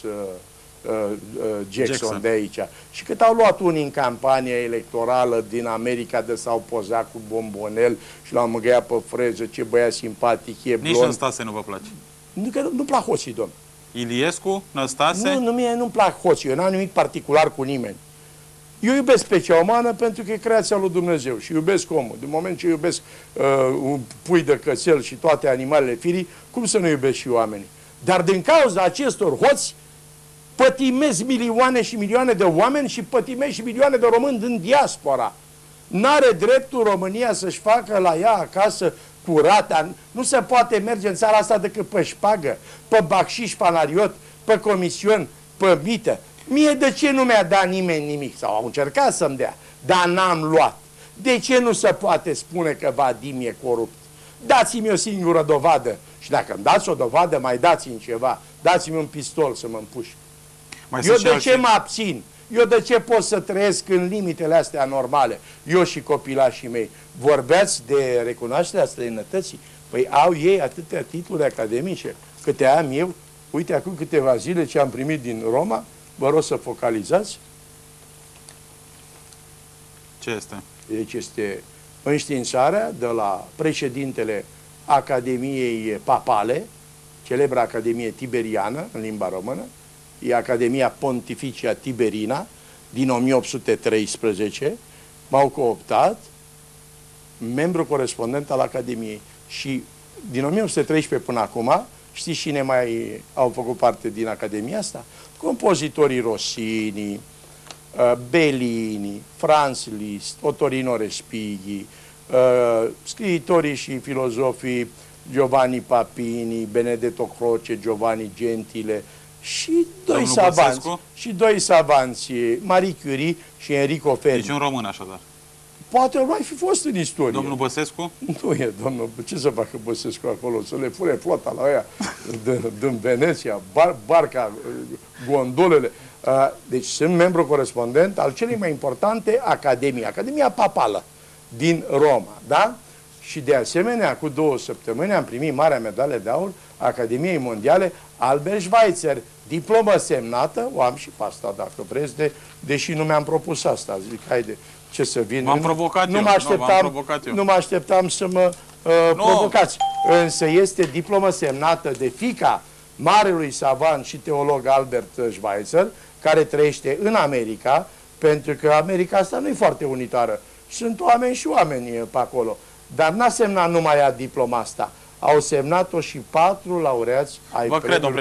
Jackson de aici? Și cât au luat unii în campania electorală din America de s-au pozat cu bombonel și l-au mângâiat pe freză, ce băiat simpatic, e blond. Nici Năstase nu vă place? Nu plac hoții, domn. Iliescu, Năstase? Nu-mi plac hoții, eu n-am nimic particular cu nimeni. Eu iubesc specia umană pentru că e creația lui Dumnezeu și iubesc omul. Din moment ce iubesc un pui de cățel și toate animalele firii, cum să nu iubesc și oamenii? Dar din cauza acestor hoți, pătimesc milioane și milioane de oameni și pătimesc și milioane de români din diaspora. N-are dreptul România să-și facă la ea acasă curata. Nu se poate merge în țara asta decât pe șpagă, pe bacșiș panariot, pe comision, pe mită. Mie de ce nu mi-a dat nimeni nimic? Sau au încercat să-mi dea, dar n-am luat. De ce nu se poate spune că Vadim e corupt? Dați-mi o singură dovadă. Și dacă îmi dați o dovadă, mai dați-mi ceva. Dați-mi un pistol să mă împușc. Eu de ce mă abțin? Eu de ce pot să trăiesc în limitele astea normale? Eu și copilașii mei. Vorbeați de recunoașterea străinătății? Păi au ei atâtea titluri academice câte am eu. Uite, acum câteva zile ce am primit din Roma, vă rog să focalizați. Ce este? Deci este înștiințarea de la președintele Academiei Papale, celebra Academie Tiberiană, în limba română, e Academia Pontificia Tiberina, din 1813, m-au cooptat, membru corespondent al Academiei. Și din 1813 până acum, știți cine mai au făcut parte din Academia asta? Compozitorii Rossini, Bellini, Franz Liszt, Ottorino Respighi, scriitorii și filozofii Giovanni Papini, Benedetto Croce, Giovanni Gentile și doi savanți, Marie Curie și Enrico Fermi. Deci un român așadar. Poate mai fi fost în istorie. Domnul Băsescu? Nu e, domnul. Ce să facă Băsescu acolo? Să le fure flota la aia din Veneția, barca, gondolele. Deci sunt membru corespondent al celei mai importante academii, Academia Papală din Roma, da? Și de asemenea, cu 2 săptămâni am primit marea medalie de aur Academiei Mondiale Albert Schweitzer, diplomă semnată, o am și pe asta dacă vreți, deși nu mi-am propus asta, zic, haide, ce să vin. M-am provocat eu. Nu mă așteptam să mă provocați. Însă este diplomă semnată de fiica marelui savant și teolog Albert Schweitzer, care trăiește în America, pentru că America asta nu e foarte unitară. Sunt oameni și oameni pe acolo. Dar n-a semnat numai ea diploma asta. Au semnat-o și 4 laureați ai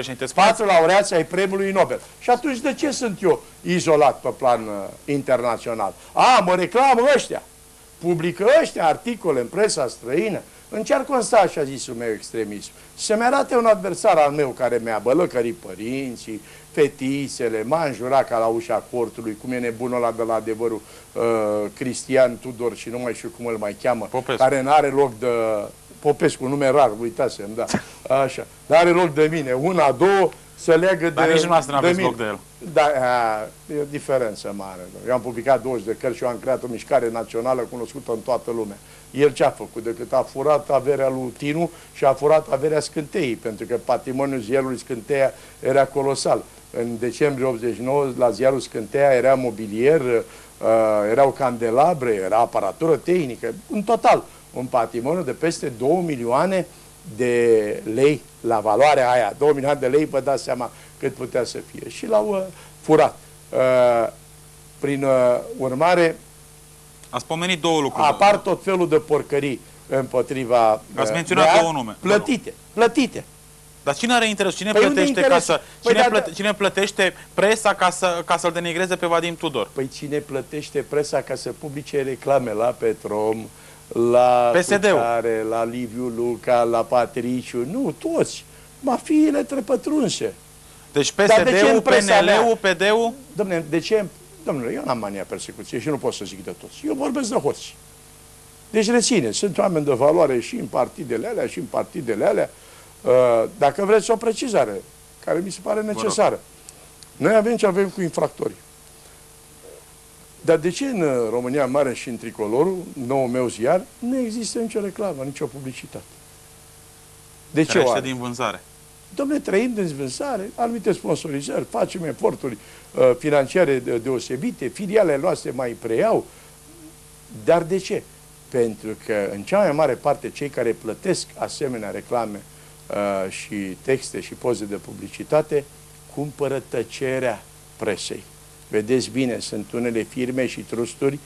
ai premiului Nobel. Și atunci de ce sunt eu izolat pe plan internațional? Mă reclamă ăștia. Publică ăștia articole în presa străină. În ce ar consta, așa zisul meu, extremism? Să-mi arate un adversar al meu care mi-a bălăcărit părinții, fetițele, m-a înjurat ca la ușa cortului, cum e nebunul ăla de la Adevărul, Cristian Tudor și nu mai știu cum îl mai cheamă, Popescu. Care n-are loc de... Popescu, nume rar, uitasem, da. Așa. Dar are loc de mine. Una, două, să leagă Dar nici nu aveți loc de el. Da, e o diferență mare. Eu am publicat 20 de cărți și eu am creat o mișcare națională cunoscută în toată lumea. El ce a făcut? Decât a furat averea lui Tinu și a furat averea Scânteii, pentru că patrimoniul ziarului Scânteia era colosal. În decembrie 89, la ziarul Scânteia era mobilier, erau candelabre, era aparatură tehnică, în total un patrimoniu de peste 2 milioane de lei la valoarea aia. 2 milioane de lei, vă dați seama cât putea să fie. Și l-au furat. Prin urmare, ați pomenit 2 lucruri. Apar tot felul de porcării împotriva... Ați menționat 2 nume. Plătite. Dar cine are interes? Cine plătește cine plătește presa ca să-l denigreze pe Vadim Tudor? Păi cine plătește presa ca să publice reclame la Petrom, la Tucare, la Liviu Luca, la Patriciu? Nu, toți. Mafiile trepătrunse. Deci PSD-ul, PNL-ul, PD-ul? Dom'le, de ce? Dom'le, eu n-am mania persecuție și nu pot să zic de toți. Eu vorbesc de hoți. Deci reține, sunt oameni de valoare și în partidele alea și în partidele alea. Dacă vreți o precizare, care mi se pare necesară. Noi avem ce avem cu infractorii. Dar de ce în România Mare și în Tricolorul, noul meu ziar, nu există nicio reclamă, nicio publicitate? De ce oare? Din vânzare. Dom'le, trăim din vânzare, anumite sponsorizări, facem eforturi financiare deosebite, filialele noastre mai preiau. Dar de ce? Pentru că, în cea mai mare parte, cei care plătesc asemenea reclame și texte și poze de publicitate cumpără tăcerea presei. Vedeți bine, sunt unele firme și trusturi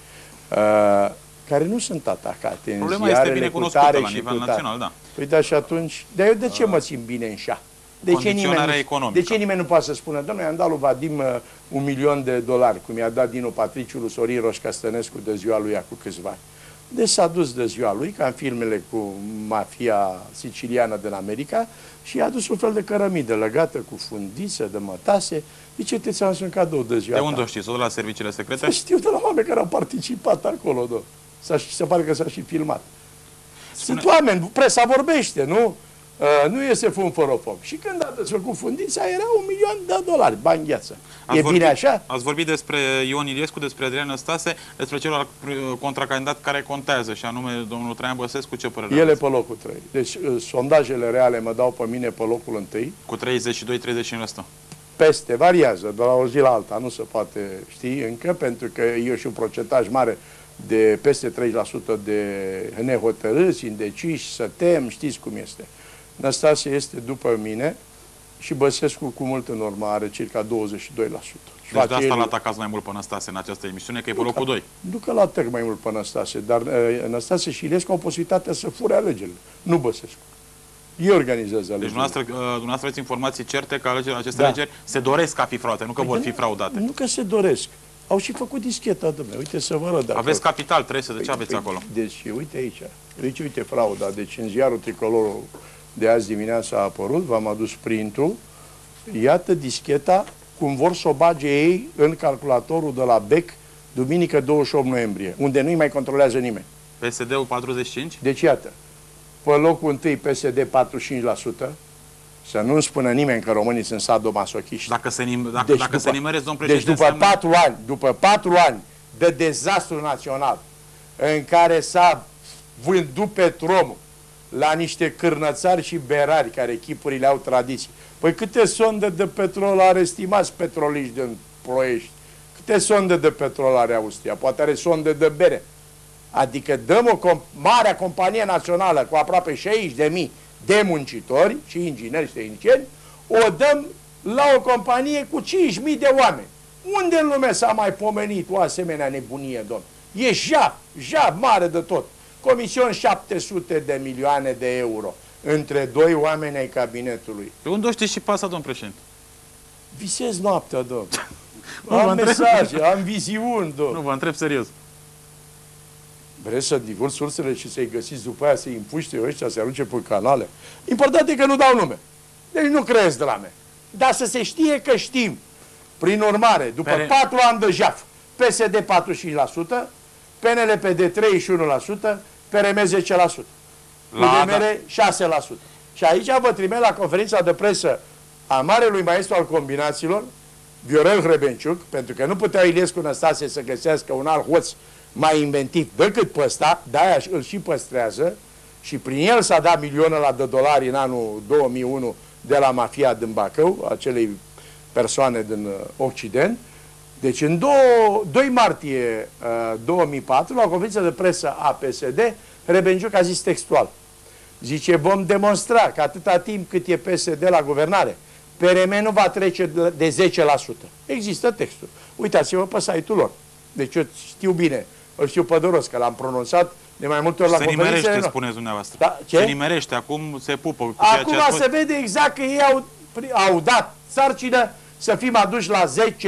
care nu sunt atacate în ziarele cu tare și cu tare. Da. Păi da, și atunci, dar eu de ce mă țin bine în șa? De ce nimeni nu poate să spună, domnule, am dat lui Vadim $1.000.000, cum i-a dat Dinu Patriciu lui Sorin Roșca Stănescu de ziua lui acum câțiva ani. Deci s-a dus de ziua lui, ca în filmele cu mafia siciliană din America, și i-a dus un fel de cărămidă legată cu fundiță, de mătase. Zice, te ți-am un cadou de ziua De unde o știți? O de la serviciile secrete? Știu de la oameni care au participat acolo, se pare că s-a și filmat. Sunt oameni, presa vorbește, nu? Nu iese fum fără foc. Și când a desfăcut fundița, era $1.000.000, bani gheață. Bine așa? Ați vorbit despre Ion Iliescu, despre Adrian Năstase, despre celălalt contracandidat care contează, și anume domnul Traian Băsescu, ce părere El e pe locul 3. Deci sondajele reale mă dau pe mine pe locul 1. Cu 32-35%. Peste, variază, de la o zi la alta, nu se poate ști încă, pentru că e și un procentaj mare de peste 30% de nehotărâți, indeciși, să tem, știți cum este. Năstase este după mine și Băsescu cu mult în urmă are circa 22%. Deci de asta l-atacați mai mult pe Năstase în această emisiune, că e pe locul 2. Nu că l-atac mai mult pe Năstase, dar Năstase și Iliescu au posibilitatea să fure alegerile, nu Băsescu. Ei organizează alegerile. Deci dumneavoastră aveți informații certe că aceste alegeri se doresc a fi fraudate, nu că vor fi fraudate. Nu că se doresc. Au și făcut discheta, domnule. Uite să vă arăt. Aveți capital, trebuie de ce aveți acolo? Deci, uite aici. Uite frauda. Deci în ziarul Tricolorul de azi dimineața a apărut, v-am adus printul. Iată discheta cum vor să o bage ei în calculatorul de la BEC duminică 28 noiembrie, unde nu-i mai controlează nimeni. PSD-ul 45%? Deci iată, pe locul 1 PSD 45%, să nu-mi spună nimeni că românii sunt sadomasochiști. Dacă se nimeresc, domnul președinte, deci după 4 ani de dezastru național, în care s-a vândut petrolul la niște cârnățari și berari, care chipurile au tradiții. Păi câte sonde de petrol are, stimați petroliști din Ploiești? Câte sonde de petrol are Austria? Poate are sonde de bere. Adică dăm o mare companie națională cu aproape 60.000 de muncitori și ingineri și tehnicieni, o dăm la o companie cu 5.000 de oameni. Unde în lume s-a mai pomenit o asemenea nebunie, domn? E jaf mare de tot. Comision 700 de milioane de euro între 2 oameni ai cabinetului. Pe unde o știți și pasa, domn președinte? Visez noaptea, domn. Am mesaje, am viziuni, domn. Nu, vă întreb serios. Vreți să divulg sursele și să-i găsiți după aia, să-i împuște ăștia, să-i arunce pe canale? Important e că nu dau nume. Deci nu creezi drame. Dar să se știe că știm. Prin urmare, după 4 ani de jaf, PSD 45%, PNLPD 31%, PRM 10%, UDMR 6%. Și aici vă trimit la conferința de presă a marelui maestru al combinațiilor, Viorel Hrebenciuc, pentru că nu putea Iliescu Năstase să găsească un alt hoț mai inventiv decât pe ăsta, de-aia îl și păstrează, și prin el s-a dat milioane de dolari în anul 2001 de la mafia din Bacău, acelei persoane din Occident. Deci în 2 martie 2004, la o conferință de presă a PSD, Hrebenciuc a zis textual, zice, vom demonstra că atâta timp cât e PSD la guvernare, PRM nu va trece de 10%. Există textul. Uitați-vă pe site-ul lor. Deci eu știu bine, îl știu pe Doros, că l-am pronunțat de mai multe ori la conferințele. Se nimerește, spuneți dumneavoastră. Da, ce? Se nimerește, acum se pupă. Cu acum se vede exact că ei au dat sarcină să fim aduși la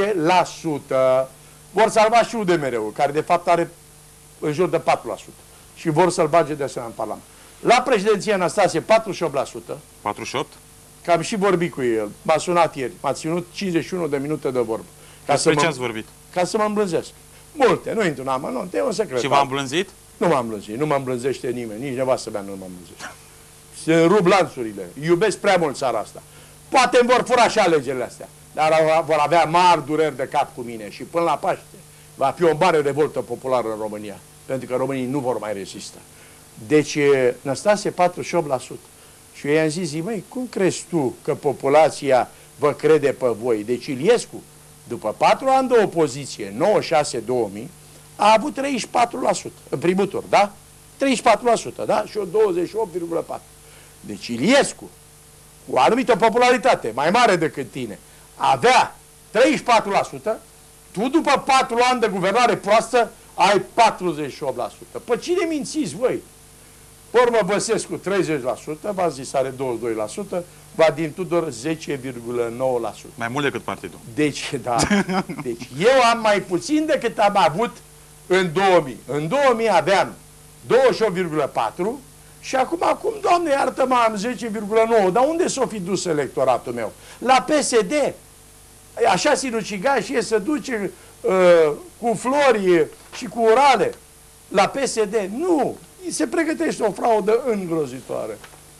10%. Vor salva și UDMR-ul, care de fapt are în jur de 4%. Și vor să-l bage de asemenea în Parlament. La președinția Năstase 48%. 48? Că am și vorbit cu el. M-a sunat ieri. M-a ținut 51 de minute de vorbă. Despre ce ați vorbit? Ca să mă îmblânzesc. Multe. Nu intru în amănunte, e un secret. Și v-a îmblânzit? Nu m-am îmblânzit. Nu mă îmblânzește nimeni. Nici nevastă mea nu mă îmblânzește. Se rup lanțurile. Iubesc prea mult țara asta. Poate îmi vor fura și alegerile astea. Dar vor avea mari dureri de cap cu mine. Și până la Paște va fi o mare revoltă populară în România. Pentru că românii nu vor mai rezista. Deci Năstase 48%. Și eu i-am zis, măi, cum crezi tu că populația vă crede pe voi? Deci Iliescu, după 4 ani de opoziție, 96-2000, a avut 34% în primul tur, da? 34%, da? Și eu 28,4%. Deci Iliescu, cu o anumită popularitate mai mare decât tine, avea 34%, tu după 4 ani de guvernare proastă ai 48%. Pe cine mințiți voi? Urmă Băsescu 30%, v-a zis are 22%, Vadim Tudor 10,9%. Mai mult decât partidul. Deci, da. Deci eu am mai puțin decât am avut în 2000. În 2000 aveam 28,4 și acum, Doamne iartă-mă, am 10,9. Dar unde s-o fi dus electoratul meu? La PSD. Așa sinucigaș e să duce cu flori și cu orale la PSD. Nu! Se pregătește o fraudă îngrozitoare.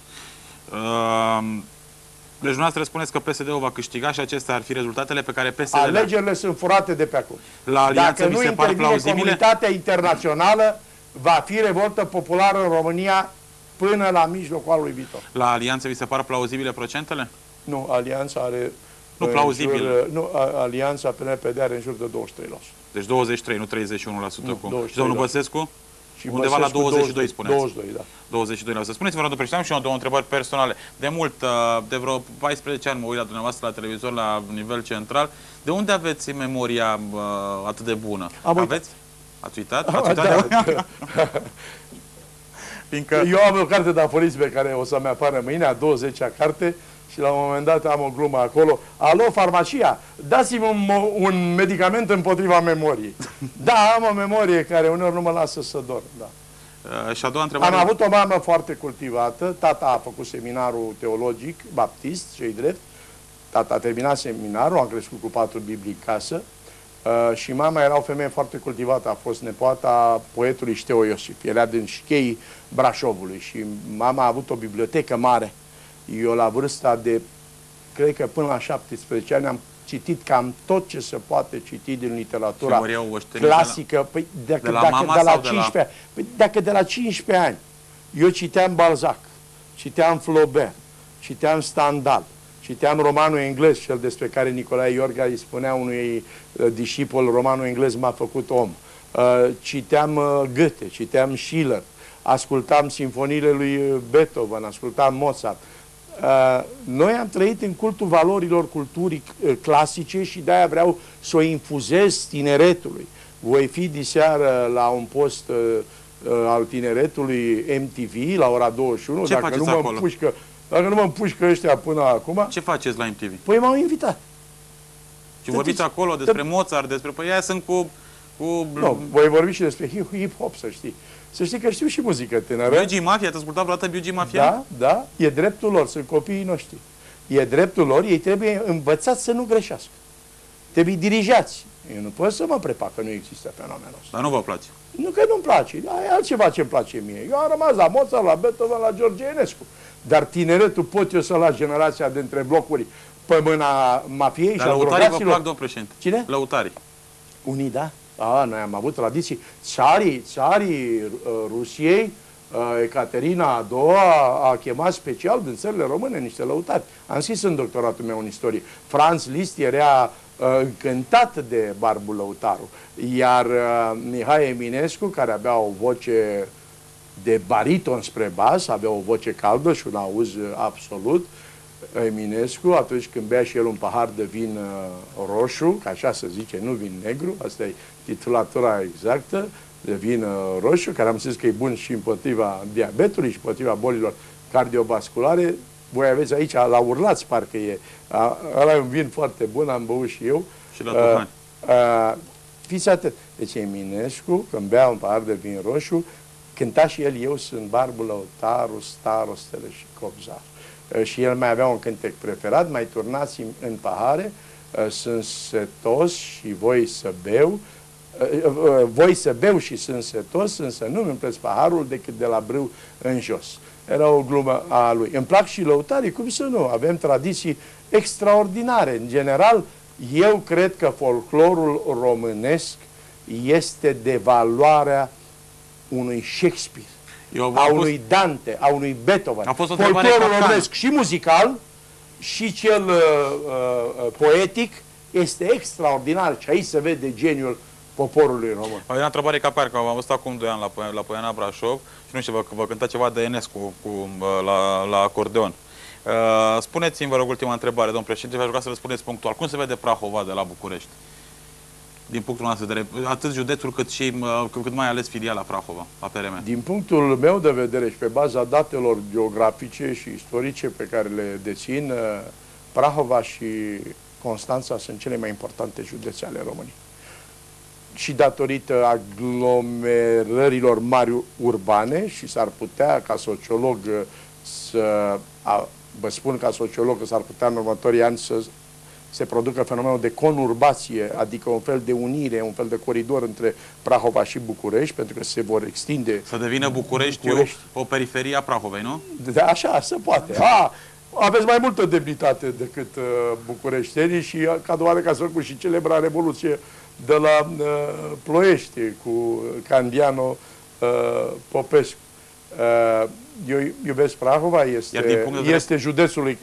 Deci dumneavoastră spuneți că PSD-ul va câștiga și acestea ar fi rezultatele pe care PSD... Alegerile sunt furate de pe acum. La alianță Dacă nu vi se par intervine plauzibile? comunitatea internațională, va fi revoltă populară în România până la mijlocul anului viitor. La alianță vi se par plauzibile procentele? Nu, alianța are... Nu, plauzibil. Nu, alianța PNPD are în jur de 23%. Deci 23, nu 31%. Cum? Și domnul Băsescu? Și undeva la 22, spuneți. 22, da. 22%. Spuneți-vă, domnul președinte, am și eu două întrebări personale. De mult, de vreo 14 ani mă uit la dumneavoastră la televizor la nivel central. De unde aveți memoria atât de bună? Aveți? Ați uitat? Ați uitat? Da. Fiindcă... Eu am o carte de aforisme care o să-mi apară mâine, a 20-a carte, și la un moment dat am o glumă acolo. Alo, farmacia, dați-mi un medicament împotriva memoriei. Da, am o memorie care uneori nu mă lasă să dorm. Da. Și a doua întrebare... Am avut o mamă foarte cultivată. Tata a făcut seminarul teologic, baptist, cei drept. Tata a terminat seminarul, a crescut cu 4 Biblii în casă. Și mama era o femeie foarte cultivată. A fost nepoata poetului Șteo Iosif. Era din Șchei Brașovului. Și mama a avut o bibliotecă mare. Eu la vârsta de, cred că până la 17 ani, am citit cam tot ce se poate citi din literatura clasică. Păi, dacă de la 15 ani eu citeam Balzac, citeam Flaubert, citeam Stendhal, citeam romanul englez, cel despre care Nicolae Iorga îi spunea unui discipol, romanul englez m-a făcut om, citeam Goethe, citeam Schiller, ascultam sinfoniile lui Beethoven, ascultam Mozart. Noi am trăit în cultul valorilor culturii clasice și de-aia vreau să o infuzez tineretului. Voi fi diseară la un post al tineretului MTV la ora 21. Ce dacă nu mă împușcă ăștia până acum... Ce faceți la MTV? Păi m-au invitat. Și vorbiți acolo despre Mozart, despre... Păi aia sunt cu... Nu, voi vorbi și despre hip-hop, să știi. Să știi că știu și muzică tânără. BG Mafia, ați ascultat vreodată BG Mafia? Da, da, e dreptul lor, sunt copiii noștri. E dreptul lor, ei trebuie învățați să nu greșească. Trebuie dirijați. Eu nu pot să mă prefac că nu există fenomenul ăsta. Dar nu vă place? Nu că nu-mi place, dar e altceva ce-mi place mie. Eu am rămas la Mozart, la Beethoven, la George Enescu. Dar tineretul pot eu să las generația dintre blocuri pe mâna mafiei și a drogaților. Lăutarii vă plac, domnul președinte? Cine? Lăutarii. Unii, da. Noi am avut tradiții. Țarii Rusiei, Ecaterina a II a chemat special din țările române niște lăutari. Am scris în doctoratul meu în istorie. Franz Liszt era încântat de Barbul Lăutaru. Iar Mihai Eminescu, care avea o voce de bariton spre bas, avea o voce caldă și un auz absolut, Eminescu, atunci când bea și el un pahar de vin roșu, ca așa se zice, nu vin negru, asta e titulatura exactă, de vin roșu, care am zis că e bun și împotriva diabetului și împotriva bolilor cardiovasculare. Voi aveți aici, la Urlați, parcă e. Ăla e un vin foarte bun, am băut și eu. Și la Tuhani. Fiți atent. Deci Eminescu, când bea un pahar de vin roșu, cânta și el, eu sunt Barbul Lăutaru, starostele și copzar. Și el mai avea un cântec preferat, mai turnați-mi în pahare, sunt setos și voi să beu, voi să beu și sunt setos, însă nu-mi împlesc paharul decât de la brâu în jos. Era o glumă a lui. Îmi plac și lăutarii, cum să nu? Avem tradiții extraordinare. În general, eu cred că folclorul românesc este de valoarea unui Shakespeare, a unui Dante, a unui Beethoven. Folclorul românesc și muzical și cel poetic este extraordinar și aici se vede geniul poporului român. Avea o întrebare capcar, că am văzut acum 2 ani la Poiana Brașov și nu știu, vă cânta ceva de Enescu la acordeon. Spuneți-mi, vă rog, ultima întrebare, domnul președinte, v-aș ruga să răspundeți punctual. Cum se vede Prahova de la București? Din punctul nostru de vedere, atât județul cât mai ales filiala Prahova, la PRM. Din punctul meu de vedere și pe baza datelor geografice și istorice pe care le dețin, Prahova și Constanța sunt cele mai importante județe ale României. și datorită aglomerărilor mari urbane și s-ar putea, ca sociolog, vă spun ca sociolog că s-ar putea în următorii ani să se producă fenomenul de conurbație, adică un fel de unire, un fel de coridor între Prahova și București, pentru că se vor extinde... Să devină București o periferie a Prahovei, nu? Da, așa, se poate. Aveți mai multă demnitate decât bucureștenii și ca dovadă că ați făcut și celebra revoluție de la Ploiești cu Candiano Popescu. Eu iubesc Prahova, este județul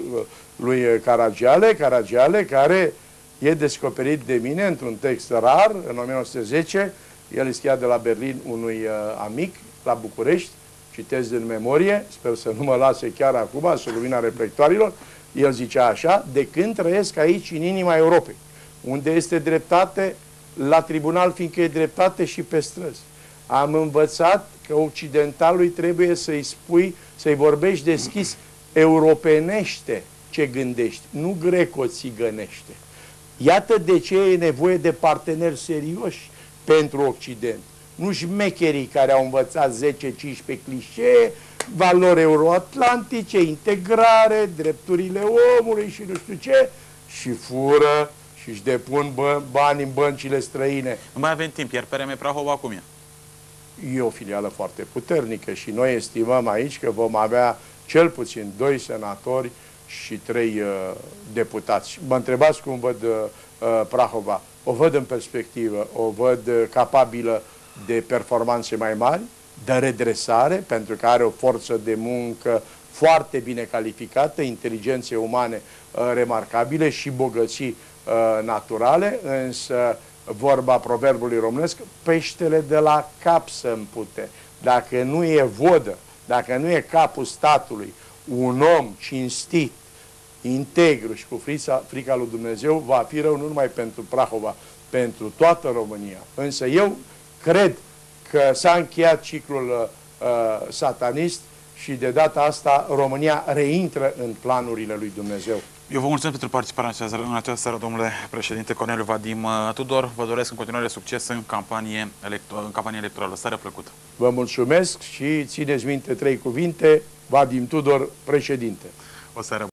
lui Caragiale, care e descoperit de mine într-un text rar, în 1910. El scria de la Berlin unui amic la București, citesc din memorie, sper să nu mă lase chiar acum, sub lumina reflectoarelor. El zicea așa: de când trăiesc aici în inima Europei, unde este dreptate la tribunal, fiindcă e dreptate și pe străzi, am învățat că occidentalului trebuie să-i spui, să-i vorbești deschis, europenește ce gândești, nu greco-țigănește. Iată de ce e nevoie de parteneri serioși pentru Occident. Nu șmecherii care au învățat 10-15 clișee, valori euroatlantice, integrare, drepturile omului și nu știu ce, și fură și își depun bani în băncile străine. Nu mai avem timp, iar PRM Prahova cum e? E o filială foarte puternică și noi estimăm aici că vom avea cel puțin 2 senatori și 3 deputați. Mă întrebați cum văd Prahova. O văd în perspectivă, o văd capabilă de performanțe mai mari, de redresare, pentru că are o forță de muncă foarte bine calificată, inteligențe umane remarcabile și bogății naturale, însă vorba proverbului românesc, peștele de la cap să împute. Dacă nu e vodă, dacă nu e capul statului, un om cinstit, integru și cu frica lui Dumnezeu, va fi rău nu numai pentru Prahova, pentru toată România. Însă eu cred că s-a încheiat ciclul satanist și de data asta România reintră în planurile lui Dumnezeu. Eu vă mulțumesc pentru participarea în această seară, domnule președinte Corneliu Vadim Tudor. Vă doresc în continuare succes în campanie electorală. Seară plăcută! Vă mulțumesc și țineți minte 3 cuvinte: Vadim Tudor, președinte. O seară